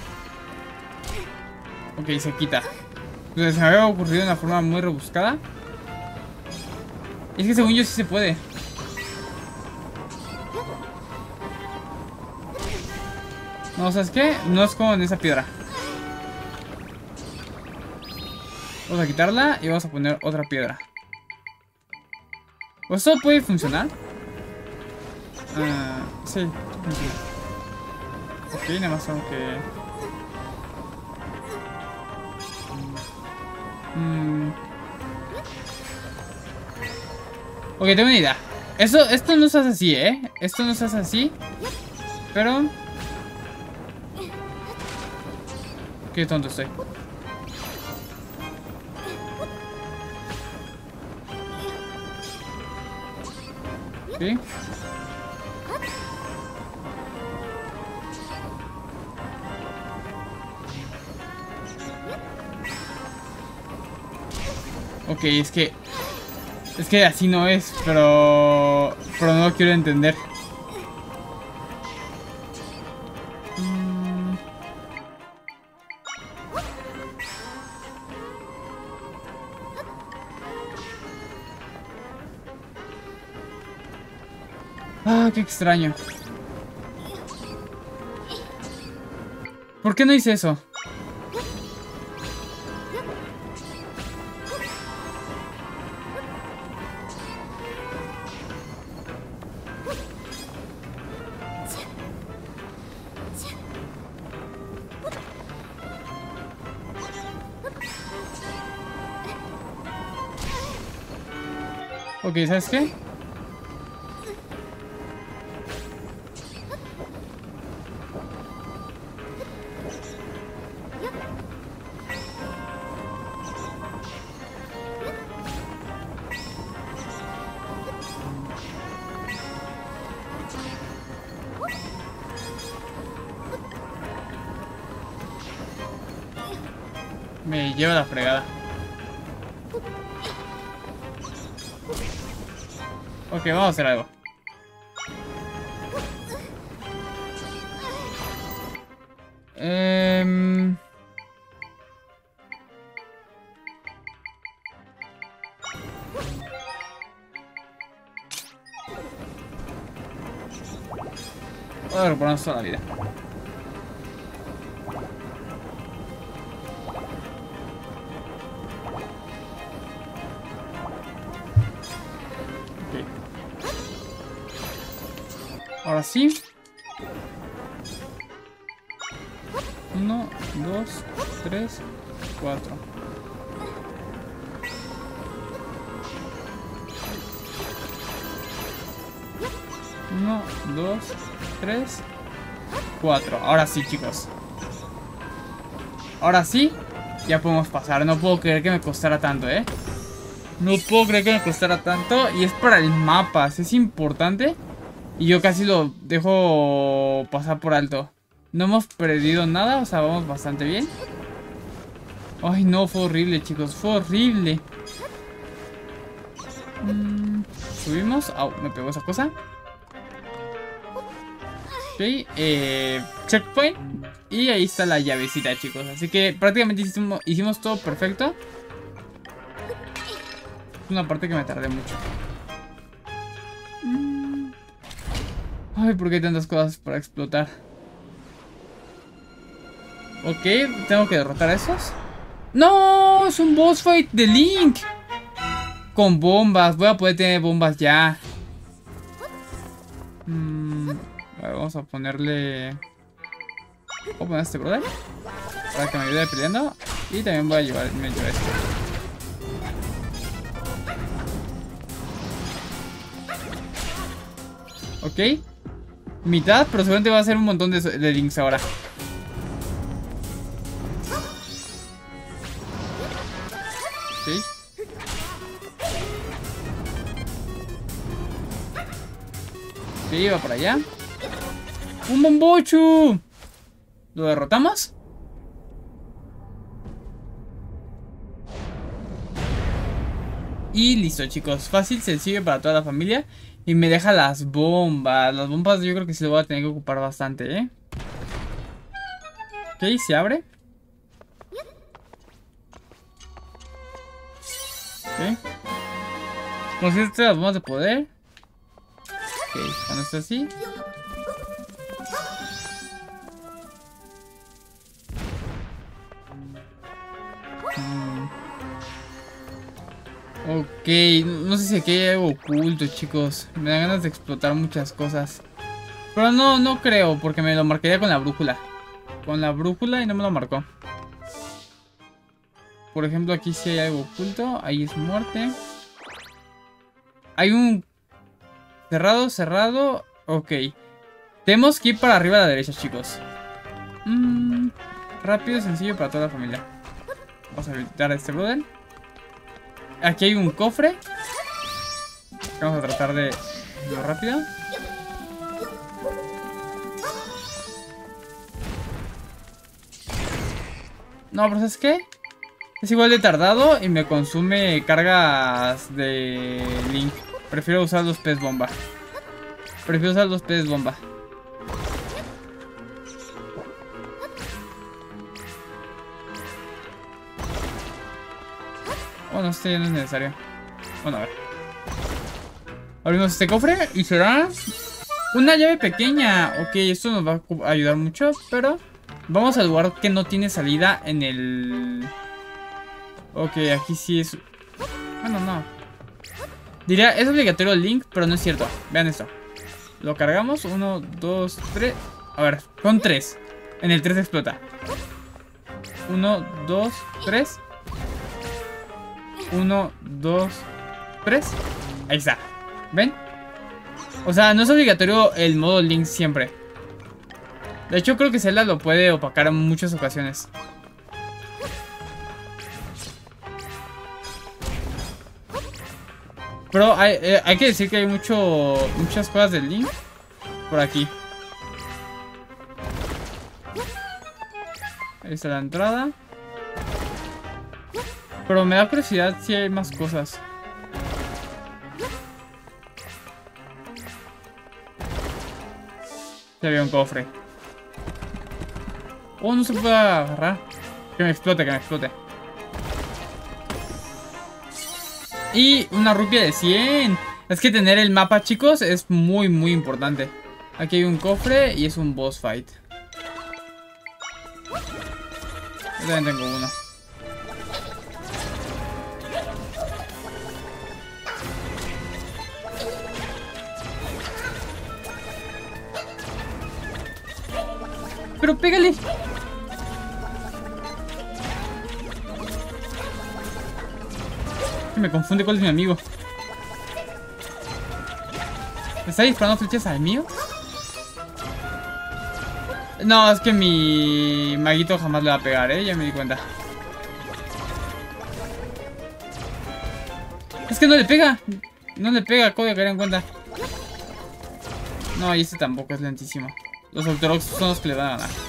Ok, se quita. Entonces se me había ocurrido de una forma muy rebuscada. Y es que según yo sí se puede. No, ¿sabes qué? No es como en esa piedra. Vamos a quitarla y vamos a poner otra piedra. ¿Pues esto puede funcionar? Sí, funciona. Ok, nada más tengo que... Ok, tengo una idea. Esto no se hace así, ¿eh? Esto no se hace así. Pero... Qué tonto estoy. ¿Sí? Ok, es que Es que así no es, pero no lo quiero entender. Ah, qué extraño. ¿Por qué no hice eso? Ok, ¿sabes qué? Me lleva la fregada. Ok, vamos a hacer algo. Voy a recuperarnos toda la vida. Okay. Ahora sí. 1, 2, 3, 4. Uno, 2, 3, 4. Ahora sí, chicos. Ahora sí, ya podemos pasar. No puedo creer que me costara tanto, ¿eh? No puedo creer que me costara tanto. Y es para el mapa. Es importante. Y yo casi lo dejo pasar por alto. No hemos perdido nada. O sea, vamos bastante bien. Ay, no, fue horrible, chicos. Fue horrible. Subimos. Au, me pegó esa cosa. Ok, checkpoint. Y ahí está la llavecita, chicos. Así que prácticamente hicimos todo perfecto. Es una parte que me tardé mucho. Ay, ¿por qué hay tantas cosas para explotar? Ok, tengo que derrotar a esos. ¡No! Es un boss fight de Link. Con bombas. Voy a poder tener bombas ya. A ver, vamos a ponerle... Voy a poner a este brother para que me ayude peleando. Y también voy a llevarme yo este. Ok. Mitad, pero seguramente va a ser un montón de links ahora. Ok. Ok, va para allá. ¡Un bombochu! ¿Lo derrotamos? Y listo, chicos. Fácil, sencillo para toda la familia. Y me deja las bombas. Las bombas yo creo que sí lo voy a tener que ocupar bastante, ¿eh? Ok, se abre. Ok. Consiste las bombas de poder. Ok, cuando está así. Ok, no sé si aquí hay algo oculto, chicos. Me dan ganas de explotar muchas cosas. Pero no creo, porque me lo marcaría con la brújula. Con la brújula y no me lo marcó. Por ejemplo, aquí sí hay algo oculto. Ahí es muerte. Hay un... Cerrado. Ok. Tenemos que ir para arriba a la derecha, chicos. Rápido y sencillo para toda la familia. Vamos a evitar a este brother. Aquí hay un cofre. Vamos a tratar de irlo rápido. No, pero ¿sabes qué? Es igual de tardado y me consume cargas de Link. Prefiero usar los pez bomba. Prefiero usar los pez bomba. Oh, no, este ya no es necesario. Bueno, a ver. Abrimos este cofre y será una llave pequeña. Ok, esto nos va a ayudar mucho, pero vamos al lugar que no tiene salida en el... Ok, aquí sí es... Bueno, no. Diría, es obligatorio el Link, pero no es cierto. Vean esto. Lo cargamos. 1, 2, 3. A ver, son 3. En el 3 explota. 1, 2, 3. 1, 2, 3. Ahí está. ¿Ven? O sea, no es obligatorio el modo Link siempre. De hecho, creo que Zelda lo puede opacar en muchas ocasiones. Pero hay que decir que hay muchas cosas del Link por aquí. Ahí está la entrada. Pero me da curiosidad si hay más cosas. Ya había un cofre. Oh, no se puede agarrar. Que me explote, que me explote. Y una rupia de 100. Es que tener el mapa, chicos, es muy, muy importante. Aquí hay un cofre y es un boss fight. Yo también tengo uno. Pero pégale. Me confunde cuál es mi amigo. ¿Me está disparando flechas al mío? No, es que mi maguito jamás le va a pegar, ya me di cuenta. Es que no le pega. No le pega, acabo de caer en cuenta. No, y este tampoco es lentísimo. Los Ultorox son los que le van a ganar.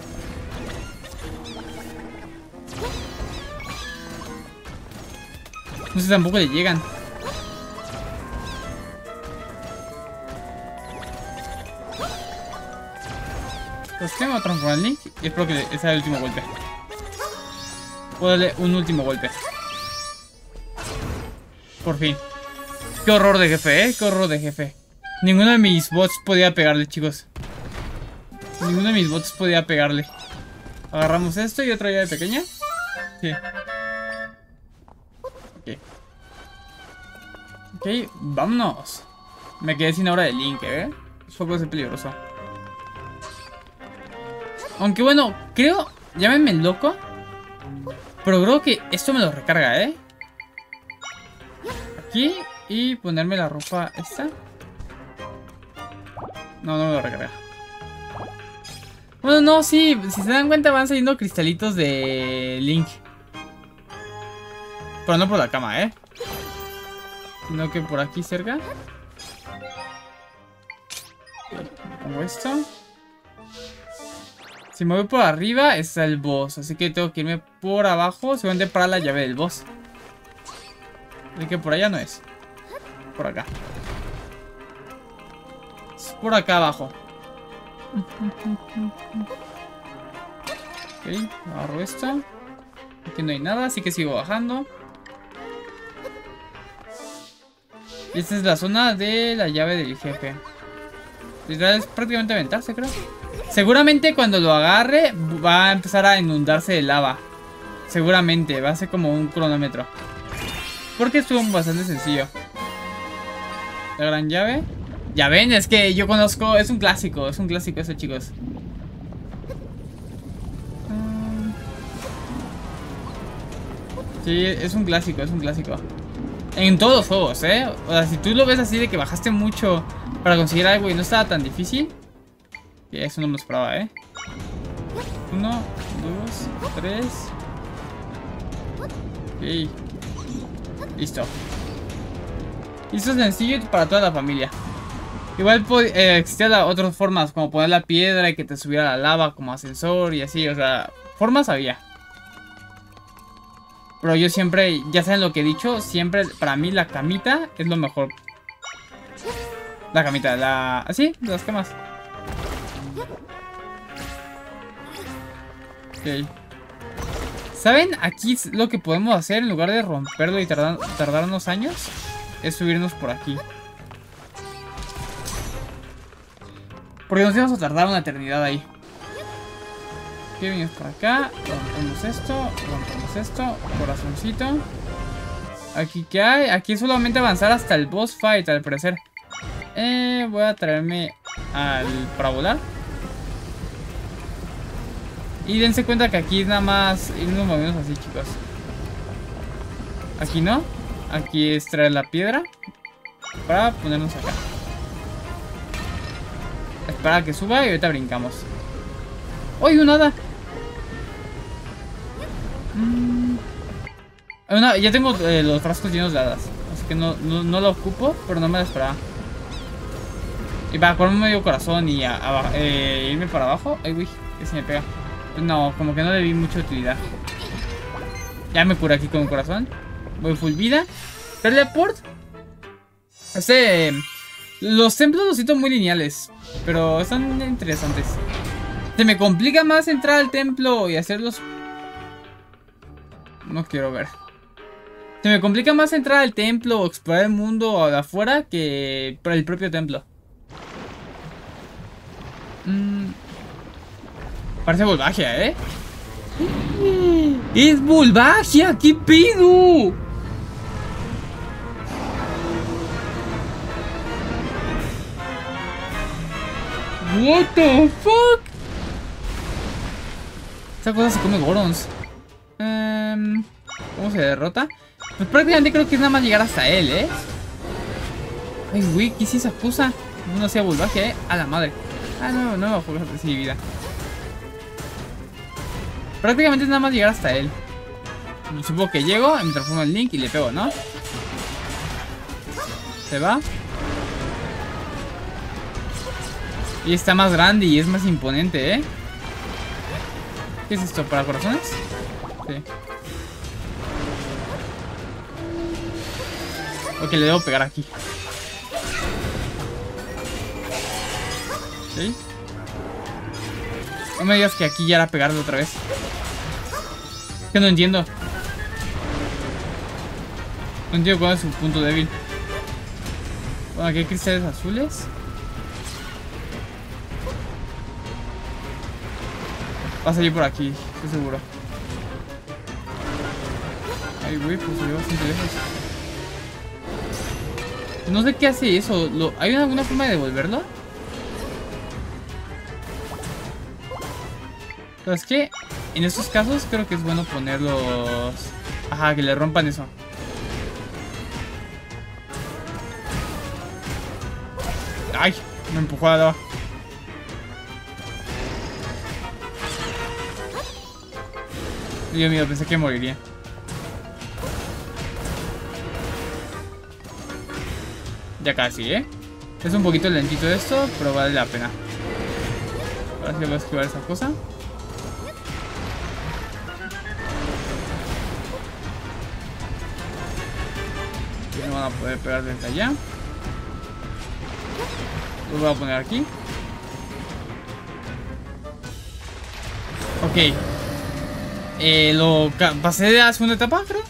No sé, tampoco le llegan. Pues tengo a transformar Link y espero que ese sea el último golpe. Puedo darle un último golpe. Por fin. Qué horror de jefe, qué horror de jefe. Ninguno de mis bots podía pegarle, chicos. Ninguno de mis bots podía pegarle. Agarramos esto y otra llave pequeña. Sí. Ok. Ok, vámonos. Me quedé sin hora de Link, Eso puede ser peligroso. Aunque bueno, creo... Llámenme loco. Pero creo que esto me lo recarga, Aquí. Y ponerme la ropa esta. No, no me lo recarga. Bueno, no, sí. Si se dan cuenta van saliendo cristalitos de Link. Pero no por la cama, sino que por aquí cerca. Pongo esto. Si me voy por arriba está el boss. Así que tengo que irme por abajo. Seguramente para la llave del boss. Así que por allá no es. Por acá. Es por acá abajo. Ok, agarro esto. Aquí no hay nada, así que sigo bajando. Y esta es la zona de la llave del jefe. Es prácticamente aventarse, creo. Seguramente cuando lo agarre va a empezar a inundarse de lava. Seguramente, va a ser como un cronómetro. Porque estuvo bastante sencillo. La gran llave. Ya ven, es que yo conozco, es un clásico eso, chicos. Sí, es un clásico, En todos los juegos, O sea, si tú lo ves así de que bajaste mucho para conseguir algo y no estaba tan difícil. Que eso no me lo esperaba, 1, 2, 3. Ok. Listo. Y esto es sencillo para toda la familia. Igual existían otras formas, como poner la piedra y que te subiera la lava como ascensor y así, o sea, formas había. Pero yo siempre, ya saben lo que he dicho, siempre para mí la camita es lo mejor. La camita, así, las camas. Ok. ¿Saben? Aquí lo que podemos hacer en lugar de romperlo y tardar unos años es subirnos por aquí. Porque nos íbamos a tardar una eternidad ahí. Ok, venimos por acá. Rompemos esto. Corazoncito. Aquí, ¿qué hay? Aquí solamente avanzar hasta el boss fight, al parecer. Voy a traerme para volar. Y dense cuenta que aquí nada más irnos moviendo así, chicos. Aquí no. Aquí es traer la piedra para ponernos acá. Espera a que suba y ahorita brincamos. ¡Uy, un hada! Ya tengo los frascos llenos de hadas. Así que no lo ocupo, pero no me la esperaba. Y para ponerme medio corazón y irme para abajo. Ay, uy, que se me pega. No, como que no le vi mucha utilidad. Ya me curé aquí con un corazón. Voy full vida. Teleport. Los templos los siento muy lineales, pero están interesantes. Se me complica más entrar al templo y hacerlos. No quiero ver. Se me complica más entrar al templo o explorar el mundo de afuera que por el propio templo. Parece Volvagia, ¿eh? ¡Es Volvagia! ¿Qué pedo? What the fuck? Esta cosa se come Gorons. ¿Cómo se derrota? Pues prácticamente creo que es nada más llegar hasta él, ¿eh? Ay, güey, ¿qué es esa cosa? No sea Volvagia, ¿eh? A la madre. Ah, no me bajó así vida. Prácticamente es nada más llegar hasta él. Supongo que llego, me transformo en Link y le pego, ¿no? Se va. Y está más grande y es más imponente, ¿eh? ¿Qué es esto? ¿Para corazones? Sí. Ok, le debo pegar aquí. ¿Sí? No me digas que aquí ya era pegarle otra vez. Es que no entiendo. No entiendo cuál es su punto débil. Bueno, aquí hay cristales azules. Va a salir por aquí, estoy seguro. Ay, güey, pues salió bastante lejos. No sé qué hace eso. ¿Hay alguna forma de devolverlo? Pero es que en estos casos creo que es bueno ponerlos. Ajá, que le rompan eso. Ay, me empujó a la lava. Dios mío, pensé que moriría. Ya casi, ¿eh? Es un poquito lentito esto, pero vale la pena. Ahora sí voy a esquivar esa cosa. No van a poder pegar desde allá. Lo voy a poner aquí. Ok. Lo pasé de la segunda etapa, creo.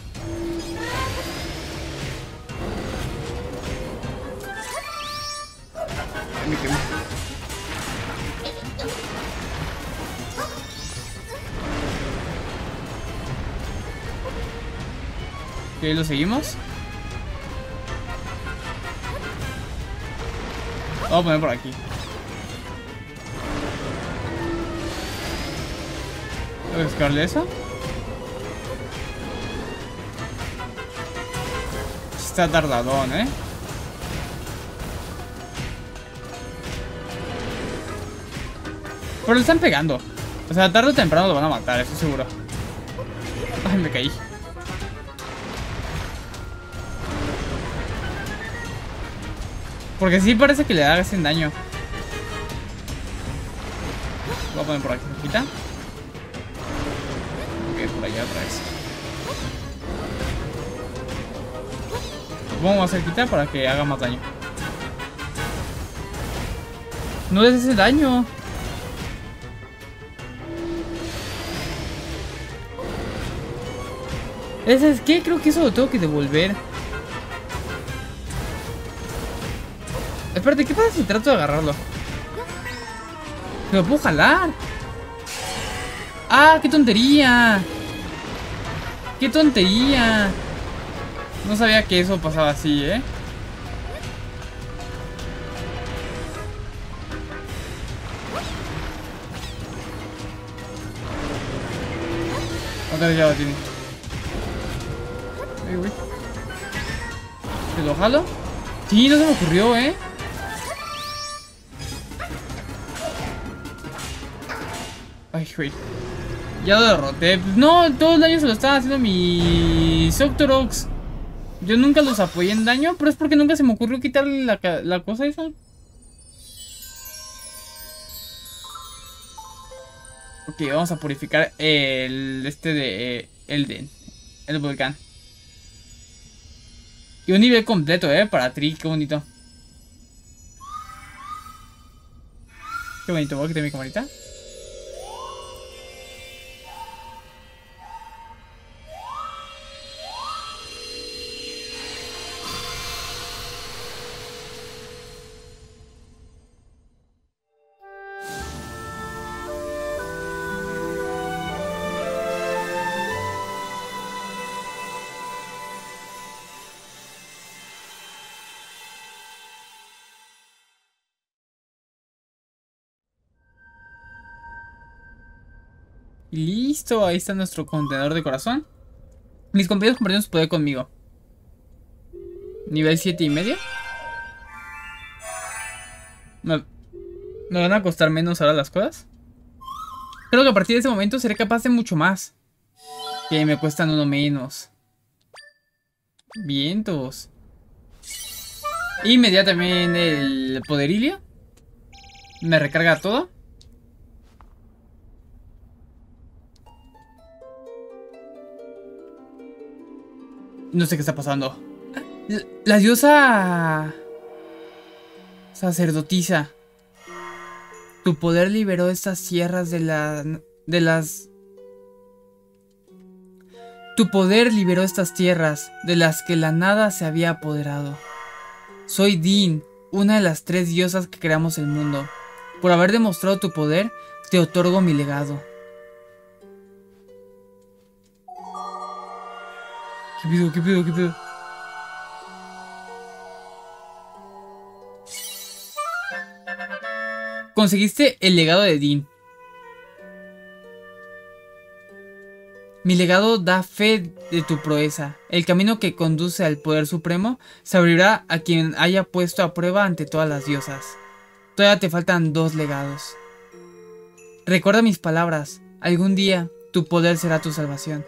Me quemé. Ok, lo seguimos. Lo voy a poner por aquí. Voy a buscarle eso. Está tardadón, ¿eh? Pero le están pegando. O sea, tarde o temprano lo van a matar, estoy seguro. Ay, me caí. Porque sí parece que le hacen daño. Lo voy a poner por aquí, cerquita. Ok, por allá otra vez. Supongo más cerquita para que haga más daño. No les hace daño. ¿Ese es qué? Creo que eso lo tengo que devolver. Espérate, ¿qué pasa si trato de agarrarlo? ¡Me lo puedo jalar! ¡Ah, qué tontería! ¡Qué tontería! No sabía que eso pasaba así, ¿eh? Otra vez ya lo tiene. Uy, uy. ¿Te lo jalo? Sí, no se me ocurrió, ¿eh? Ay, güey. Ya lo derroté. Pues no, todo el daño se lo estaba haciendo mi Zoctorox. Yo nunca los apoyé en daño, pero es porque nunca se me ocurrió quitarle la cosa esa. Ok, vamos a purificar el de Elden, el volcán. Y un nivel completo, para Tri, qué bonito. Qué bonito, voy a quitar mi camarita. Y listo, ahí está nuestro contenedor de corazón. Mis compañeros compartieron su poder conmigo. Nivel 7,5. ¿Me van a costar menos ahora las cosas? Creo que a partir de ese momento seré capaz de mucho más. Que me cuestan uno menos. Vientos. Y me da también el poderilio. Me recarga todo. No sé qué está pasando. La diosa sacerdotisa. Tu poder liberó estas tierras Tu poder liberó estas tierras de las que la nada se había apoderado. Soy Din, una de las 3 diosas que creamos el mundo. Por haber demostrado tu poder, te otorgo mi legado. ¿Qué pido? ¿Qué pido? ¿Qué pido? Conseguiste el legado de Din. Mi legado da fe de tu proeza. El camino que conduce al poder supremo se abrirá a quien haya puesto a prueba ante todas las diosas. Todavía te faltan 2 legados. Recuerda mis palabras. Algún día tu poder será tu salvación.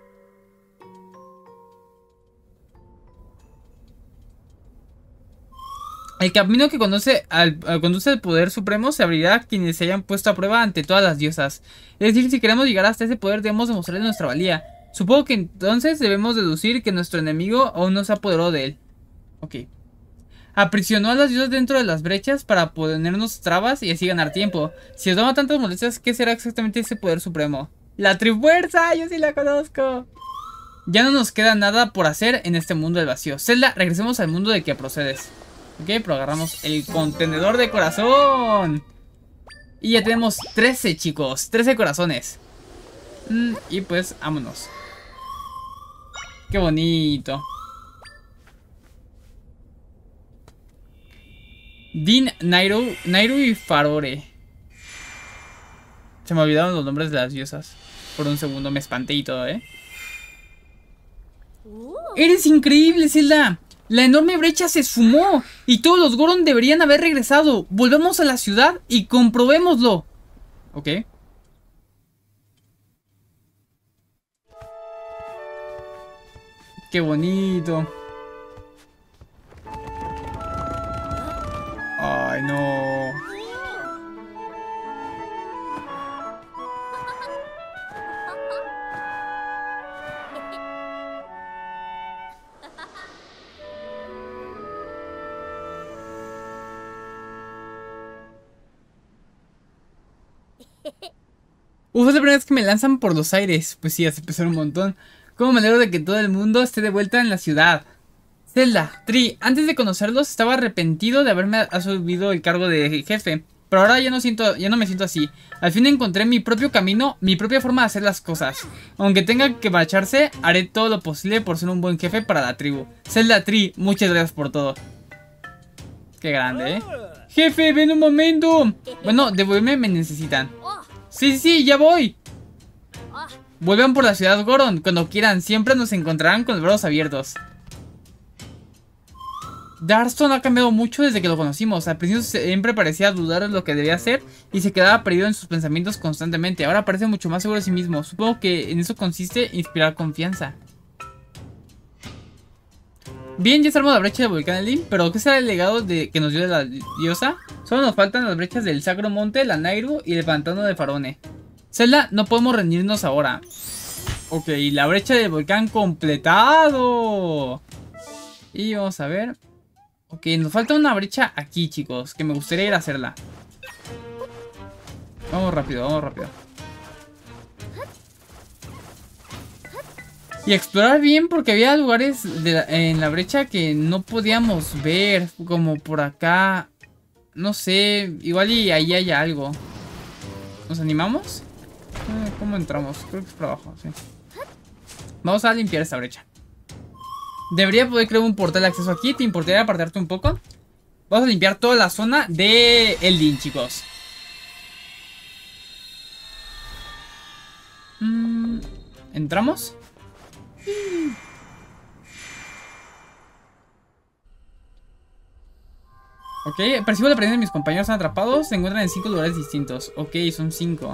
El camino que conduce al poder supremo se abrirá a quienes se hayan puesto a prueba ante todas las diosas. Es decir, si queremos llegar hasta ese poder debemos demostrarle nuestra valía. Supongo que entonces debemos deducir que nuestro enemigo aún no se apoderó de él. Ok. Aprisionó a las diosas dentro de las brechas para ponernos trabas y así ganar tiempo. Si os toma tantas molestias, ¿qué será exactamente ese poder supremo? ¡La Trifuerza! ¡Yo sí la conozco! Ya no nos queda nada por hacer en este mundo del vacío. Zelda, regresemos al mundo del que procedes. Ok, pero agarramos el contenedor de corazón. Y ya tenemos 13, chicos. 13 corazones. Y pues, vámonos. Qué bonito. Din, Nairu y Farore. Se me olvidaron los nombres de las diosas. Por un segundo me espanté y todo, ¡Eres increíble, Zelda! La enorme brecha se esfumó y todos los Goron deberían haber regresado. Volvemos a la ciudad y comprobémoslo. Ok. Qué bonito. Ay, no. Uf, es la primera vez que me lanzan por los aires. Pues sí, hace pesar un montón. Cómo me alegro de que todo el mundo esté de vuelta en la ciudad. Zelda, Tree, antes de conocerlos estaba arrepentido de haberme asumido el cargo de jefe. Pero ahora ya no me siento así. Al fin encontré mi propio camino, mi propia forma de hacer las cosas. Aunque tenga que marcharse, haré todo lo posible por ser un buen jefe para la tribu. Zelda Tree, muchas gracias por todo. Qué grande, ¿eh? Jefe, ven un momento. Bueno, devuélveme, me necesitan. Sí, sí, sí, ya voy. Vuelvan por la ciudad Goron, cuando quieran. Siempre nos encontrarán con los brazos abiertos. Darston ha cambiado mucho desde que lo conocimos. Al principio siempre parecía dudar de lo que debía hacer y se quedaba perdido en sus pensamientos constantemente. Ahora parece mucho más seguro de sí mismo. Supongo que en eso consiste inspirar confianza. Bien, ya salvamos la brecha de Volcán Eldim, pero ¿qué será el legado que nos dio la diosa? Solo nos faltan las brechas del Sacro Monte, la Nairu y el Pantano de Farone. Zelda, no podemos rendirnos ahora. Ok, la brecha del volcán completado. Y vamos a ver. Ok, nos falta una brecha aquí, chicos, que me gustaría ir a hacerla. Vamos rápido, vamos rápido. Y explorar bien porque había lugares en la brecha que no podíamos ver. Como por acá. No sé, igual y ahí hay algo. ¿Nos animamos? ¿Cómo entramos? Creo que es por abajo, sí. Vamos a limpiar esta brecha. Debería poder crear un portal de acceso aquí. ¿Te importaría apartarte un poco? Vamos a limpiar toda la zona de Eldim, chicos. ¿Entramos? Ok, percibo la presencia de mis compañeros atrapados. Se encuentran en 5 lugares distintos. Ok, son 5.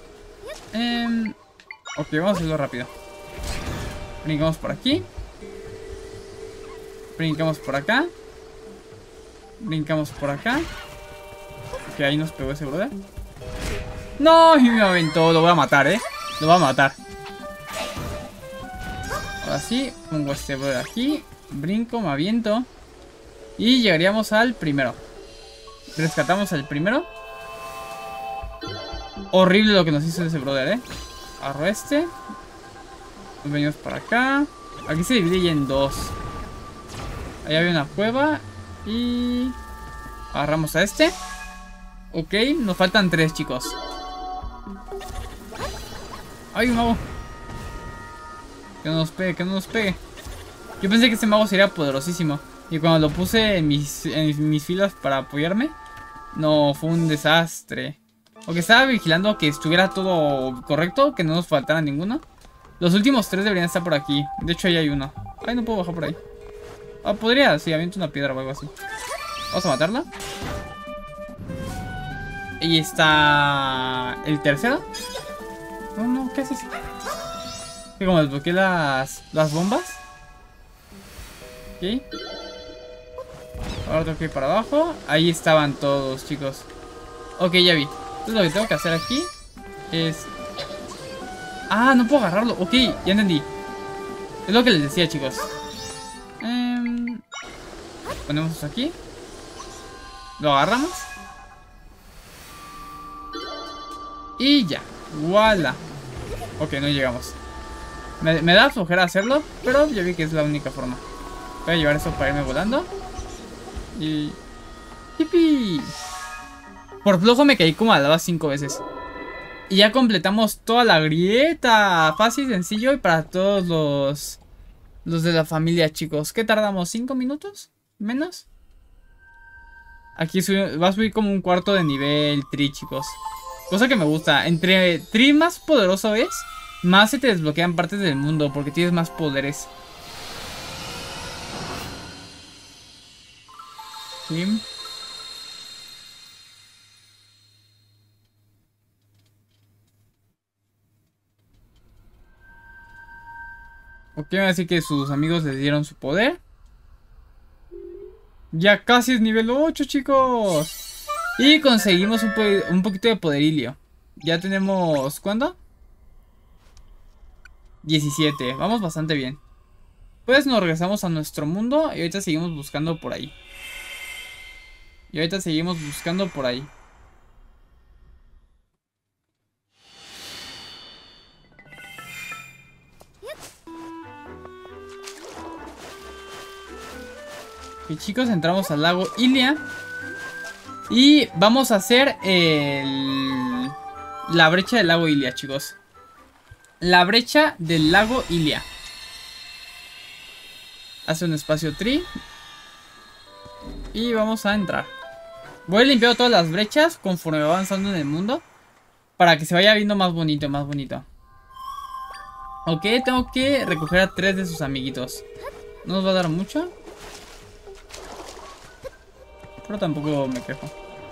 Ok, vamos a hacerlo rápido. Brincamos por aquí. Brincamos por acá. Brincamos por acá. Ok, ahí nos pegó ese brother. No, y me aventó. Lo voy a matar, lo voy a matar. Ahora sí, pongo este brother aquí. Brinco, me aviento. Y llegaríamos al primero. Rescatamos al primero. Horrible lo que nos hizo ese brother, Agarro este. Nos venimos para acá. Aquí se divide ya en 2. Ahí había una cueva. Y agarramos a este. Ok, nos faltan 3, chicos. ¡Ay, un mago! Que no nos pegue, que no nos pegue. Yo pensé que este mago sería poderosísimo. Y cuando lo puse en mis filas para apoyarme, no, fue un desastre. Ok, estaba vigilando que estuviera todo correcto, que no nos faltara ninguno. Los últimos 3 deberían estar por aquí. De hecho, ahí hay uno. Ay, no puedo bajar por ahí. Ah, podría, sí, aviento una piedra o algo así. Vamos a matarla. Y está el tercero. No, no, ¿qué haces? Que como desbloqueé las bombas. Ok. Ahora tengo que ir para abajo. Ahí estaban todos, chicos. Ok, ya vi. Entonces lo que tengo que hacer aquí es... Ah, no puedo agarrarlo. Ok, ya entendí. Es lo que les decía, chicos. Ponemos esto aquí. Lo agarramos. Y ya. ¡Wala! Ok, no llegamos. Me da flojera hacerlo, pero ya vi que es la única forma. Voy a llevar eso para irme volando. Y... ¡Yipi! Por flojo me caí como a la lava 5 veces. Y ya completamos toda la grieta. Fácil, sencillo y para todos los de la familia, chicos. ¿Qué tardamos? ¿5 minutos? ¿Menos? Aquí va a subir como un cuarto de nivel Tree, chicos. Cosa que me gusta. Entre Tree más poderoso es, más se te desbloquean partes del mundo porque tienes más poderes. ¿Sí? Ok, así que sus amigos les dieron su poder. Ya casi es nivel 8, chicos. Y conseguimos un poquito de poderilio. Ya tenemos... ¿Cuándo? 17. Vamos bastante bien. Pues nos regresamos a nuestro mundo y ahorita seguimos buscando por ahí. Ok, chicos, entramos al lago Hylia. Y vamos a hacer la brecha del lago Hylia, chicos. La brecha del lago Hylia. Hace un espacio tree. Y vamos a entrar. Voy limpiando todas las brechas conforme va avanzando en el mundo. Para que se vaya viendo más bonito, más bonito. Ok, tengo que recoger a 3 de sus amiguitos. No nos va a dar mucho. Pero tampoco me quejo.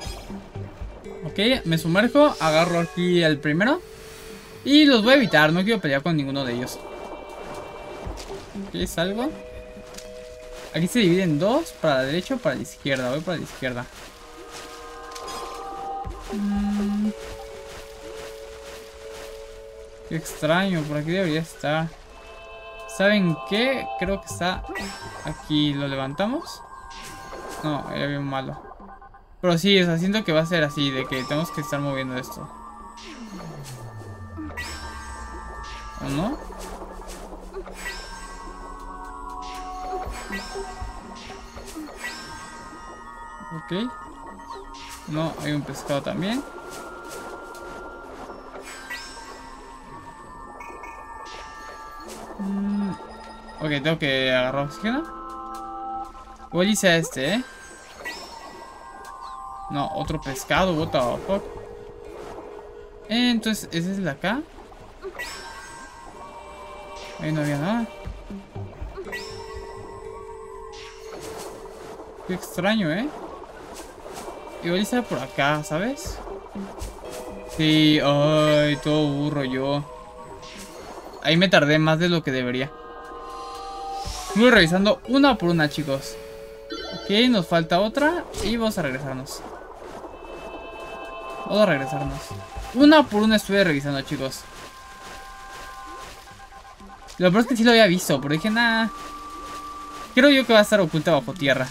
Ok, me sumerjo. Agarro aquí al primero. Y los voy a evitar. No quiero pelear con ninguno de ellos. Ok, salgo. Aquí se divide en 2. Para la derecha o para la izquierda. Voy para la izquierda. Qué extraño. Por aquí debería estar. ¿Saben qué? Creo que está aquí. ¿Lo levantamos? No, ahí había un malo. Pero sí, o sea, siento que va a ser así. De que tenemos que estar moviendo esto. ¿O no? Ok. No, hay un pescado también. Ok, tengo que agarrar oxígeno. Igual hice a este, ¿eh? No, otro pescado, what the fuck. Entonces, ¿ese es el de acá? Ahí no había nada. Qué extraño, ¿eh? Igual está por acá, ¿sabes? Sí, ay, todo burro yo. Ahí me tardé más de lo que debería. Voy revisando una por una, chicos. Ok, nos falta otra. Y vamos a regresarnos. Vamos a regresarnos. Una por una estuve revisando, chicos. Lo peor es que sí lo había visto, pero dije, nada. Creo yo que va a estar oculta bajo tierra.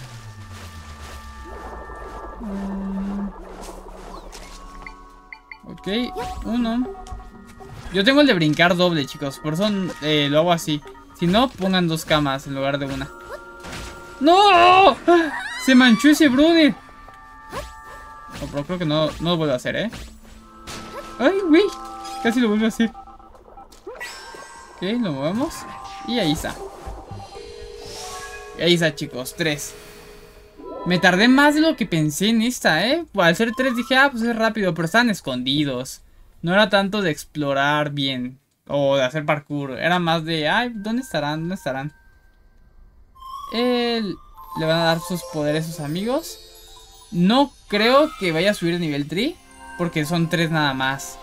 Ok, uno. Yo tengo el de brincar doble, chicos. Por eso lo hago así. Si no, pongan 2 camas en lugar de una. ¡No! Se manchó ese brother. No, pero creo que no lo vuelvo a hacer, ¿eh? ¡Ay, güey! Casi lo vuelvo a hacer. Ok, lo movemos. Y ahí está. Y ahí está, chicos. 3. Me tardé más de lo que pensé en esta, ¿eh? Al ser 3 dije, ah, pues es rápido. Pero estaban escondidos. No era tanto de explorar bien. O de hacer parkour. Era más de, ay, ¿dónde estarán? ¿Dónde estarán? Le van a dar sus poderes a sus amigos. No creo que vaya a subir el nivel 3. Porque son 3 nada más.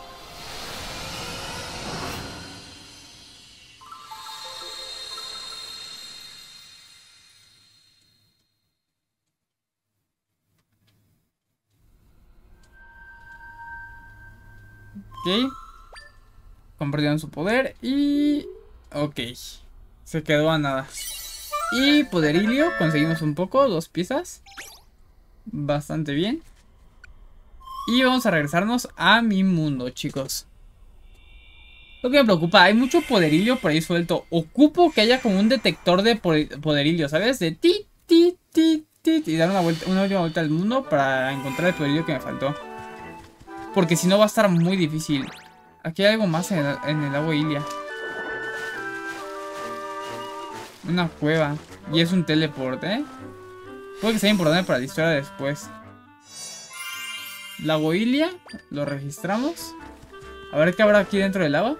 Ok. Compartieron su poder y... ok. Se quedó a nada. Y poderilio, conseguimos un poco, 2 piezas. Bastante bien. Y vamos a regresarnos a mi mundo, chicos. Lo que me preocupa, hay mucho poderilio por ahí suelto. Ocupo que haya como un detector de poderilio, ¿sabes? De ti, ti, ti, ti. Y dar una última vuelta al mundo para encontrar el poderilio que me faltó. Porque si no va a estar muy difícil. Aquí hay algo más en el lago Hylia. Una cueva. Y es un teleport, ¿eh? Puede que sea importante para la historia después. Lago Hylia. Lo registramos. A ver qué habrá aquí dentro del agua.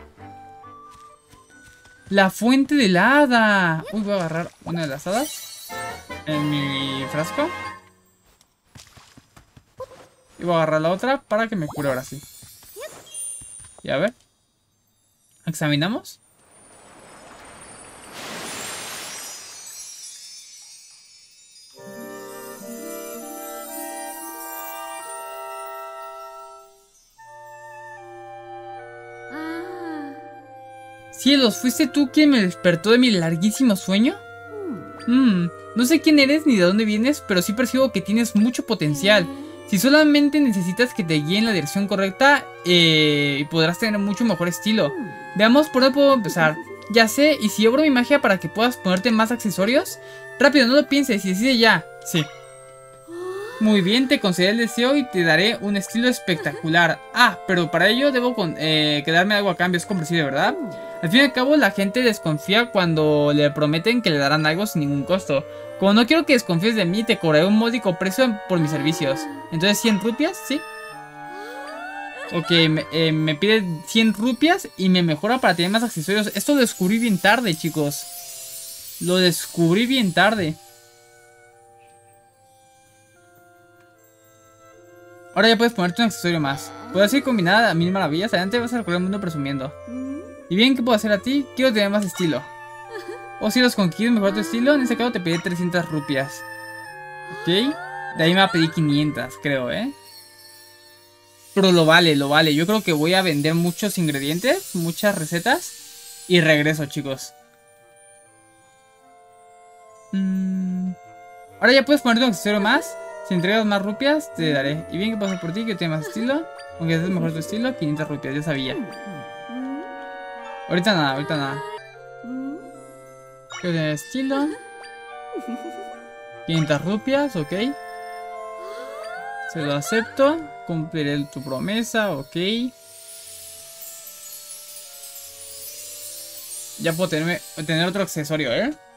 La fuente del hada. Uy, voy a agarrar una de las hadas en mi frasco. Y voy a agarrar la otra para que me cure ahora sí. Y a ver. Examinamos. Cielos, ¿fuiste tú quien me despertó de mi larguísimo sueño? No sé quién eres ni de dónde vienes, pero sí percibo que tienes mucho potencial. Si solamente necesitas que te guíe en la dirección correcta, podrás tener mucho mejor estilo. Veamos por dónde puedo empezar. Ya sé, ¿y si abro mi magia para que puedas ponerte más accesorios? Rápido, no lo pienses y decide ya. Sí. Muy bien, te concederé el deseo y te daré un estilo espectacular. Ah, pero para ello debo quedarme algo a cambio, es comprensible, ¿verdad? Al fin y al cabo, la gente desconfía cuando le prometen que le darán algo sin ningún costo. Como no quiero que desconfíes de mí, te cobraré un módico precio por mis servicios. Entonces, 100 rupias, ¿sí? Ok, me pide 100 rupias y me mejora para tener más accesorios. Esto lo descubrí bien tarde, chicos. Lo descubrí bien tarde. Ahora ya puedes ponerte un accesorio más. Puedes ir combinada a mil maravillas. Adelante vas a recorrer el mundo presumiendo. ¿Y bien qué puedo hacer a ti? Quiero tener más estilo. O si los conquistas mejorar tu estilo, en este caso te pediré 300 rupias. Ok. De ahí me va a pedir 500, creo, Pero lo vale, lo vale. Yo creo que voy a vender muchos ingredientes, muchas recetas. Y regreso, chicos. Ahora ya puedes ponerte un accesorio más. Si entregas más rupias, te daré. Y bien que puedo hacer por ti, que tienes más estilo. Aunque haces mejor tu estilo, 500 rupias, ya sabía. Ahorita nada, ahorita nada. Quiero tener estilo. 500 rupias, ok. Se lo acepto. Cumpliré tu promesa, ok. Ya puedo tener otro accesorio,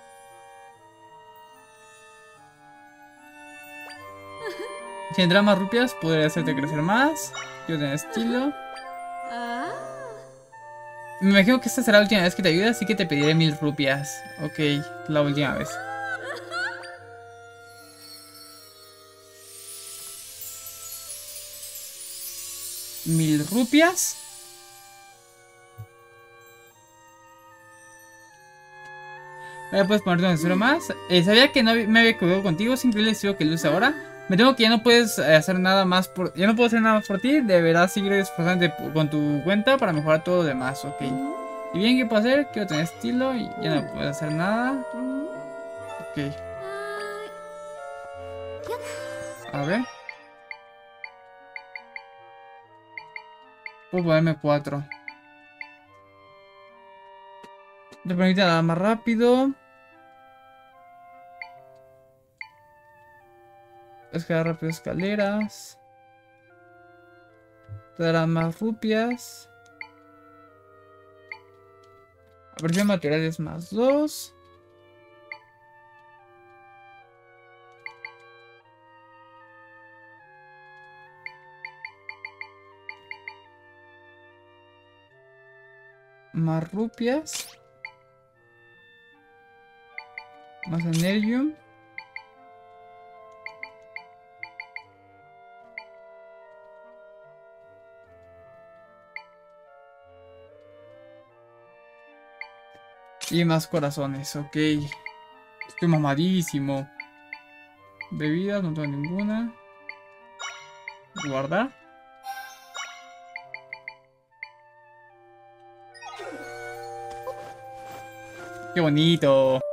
Si tendrás más rupias, podré hacerte crecer más. Quiero tener estilo. Me imagino que esta será la última vez que te ayude, así que te pediré 1000 rupias. Ok, la última vez. ¿1000 rupias? Ahora puedes ponerte un accesorio más. Sabía que no me había equivocado contigo. Es increíble el estilo que luce ahora. Me temo que ya no puedes hacer nada más por... Ya no puedo hacer nada más por ti. Deberás seguir esforzándote con tu cuenta para mejorar todo lo demás, ok. ¿Y bien qué puedo hacer? Quiero tener estilo y ya no puedo hacer nada. Ok. A ver. Puedo ponerme 4. Te permite nada más rápido. Escalar rápido escaleras. Te darán más rupias. Aprecio materiales más 2. Más rupias. Más energium. Y más corazones, ok. Estoy mamadísimo. Bebidas, no tengo ninguna. Guardar. Qué bonito.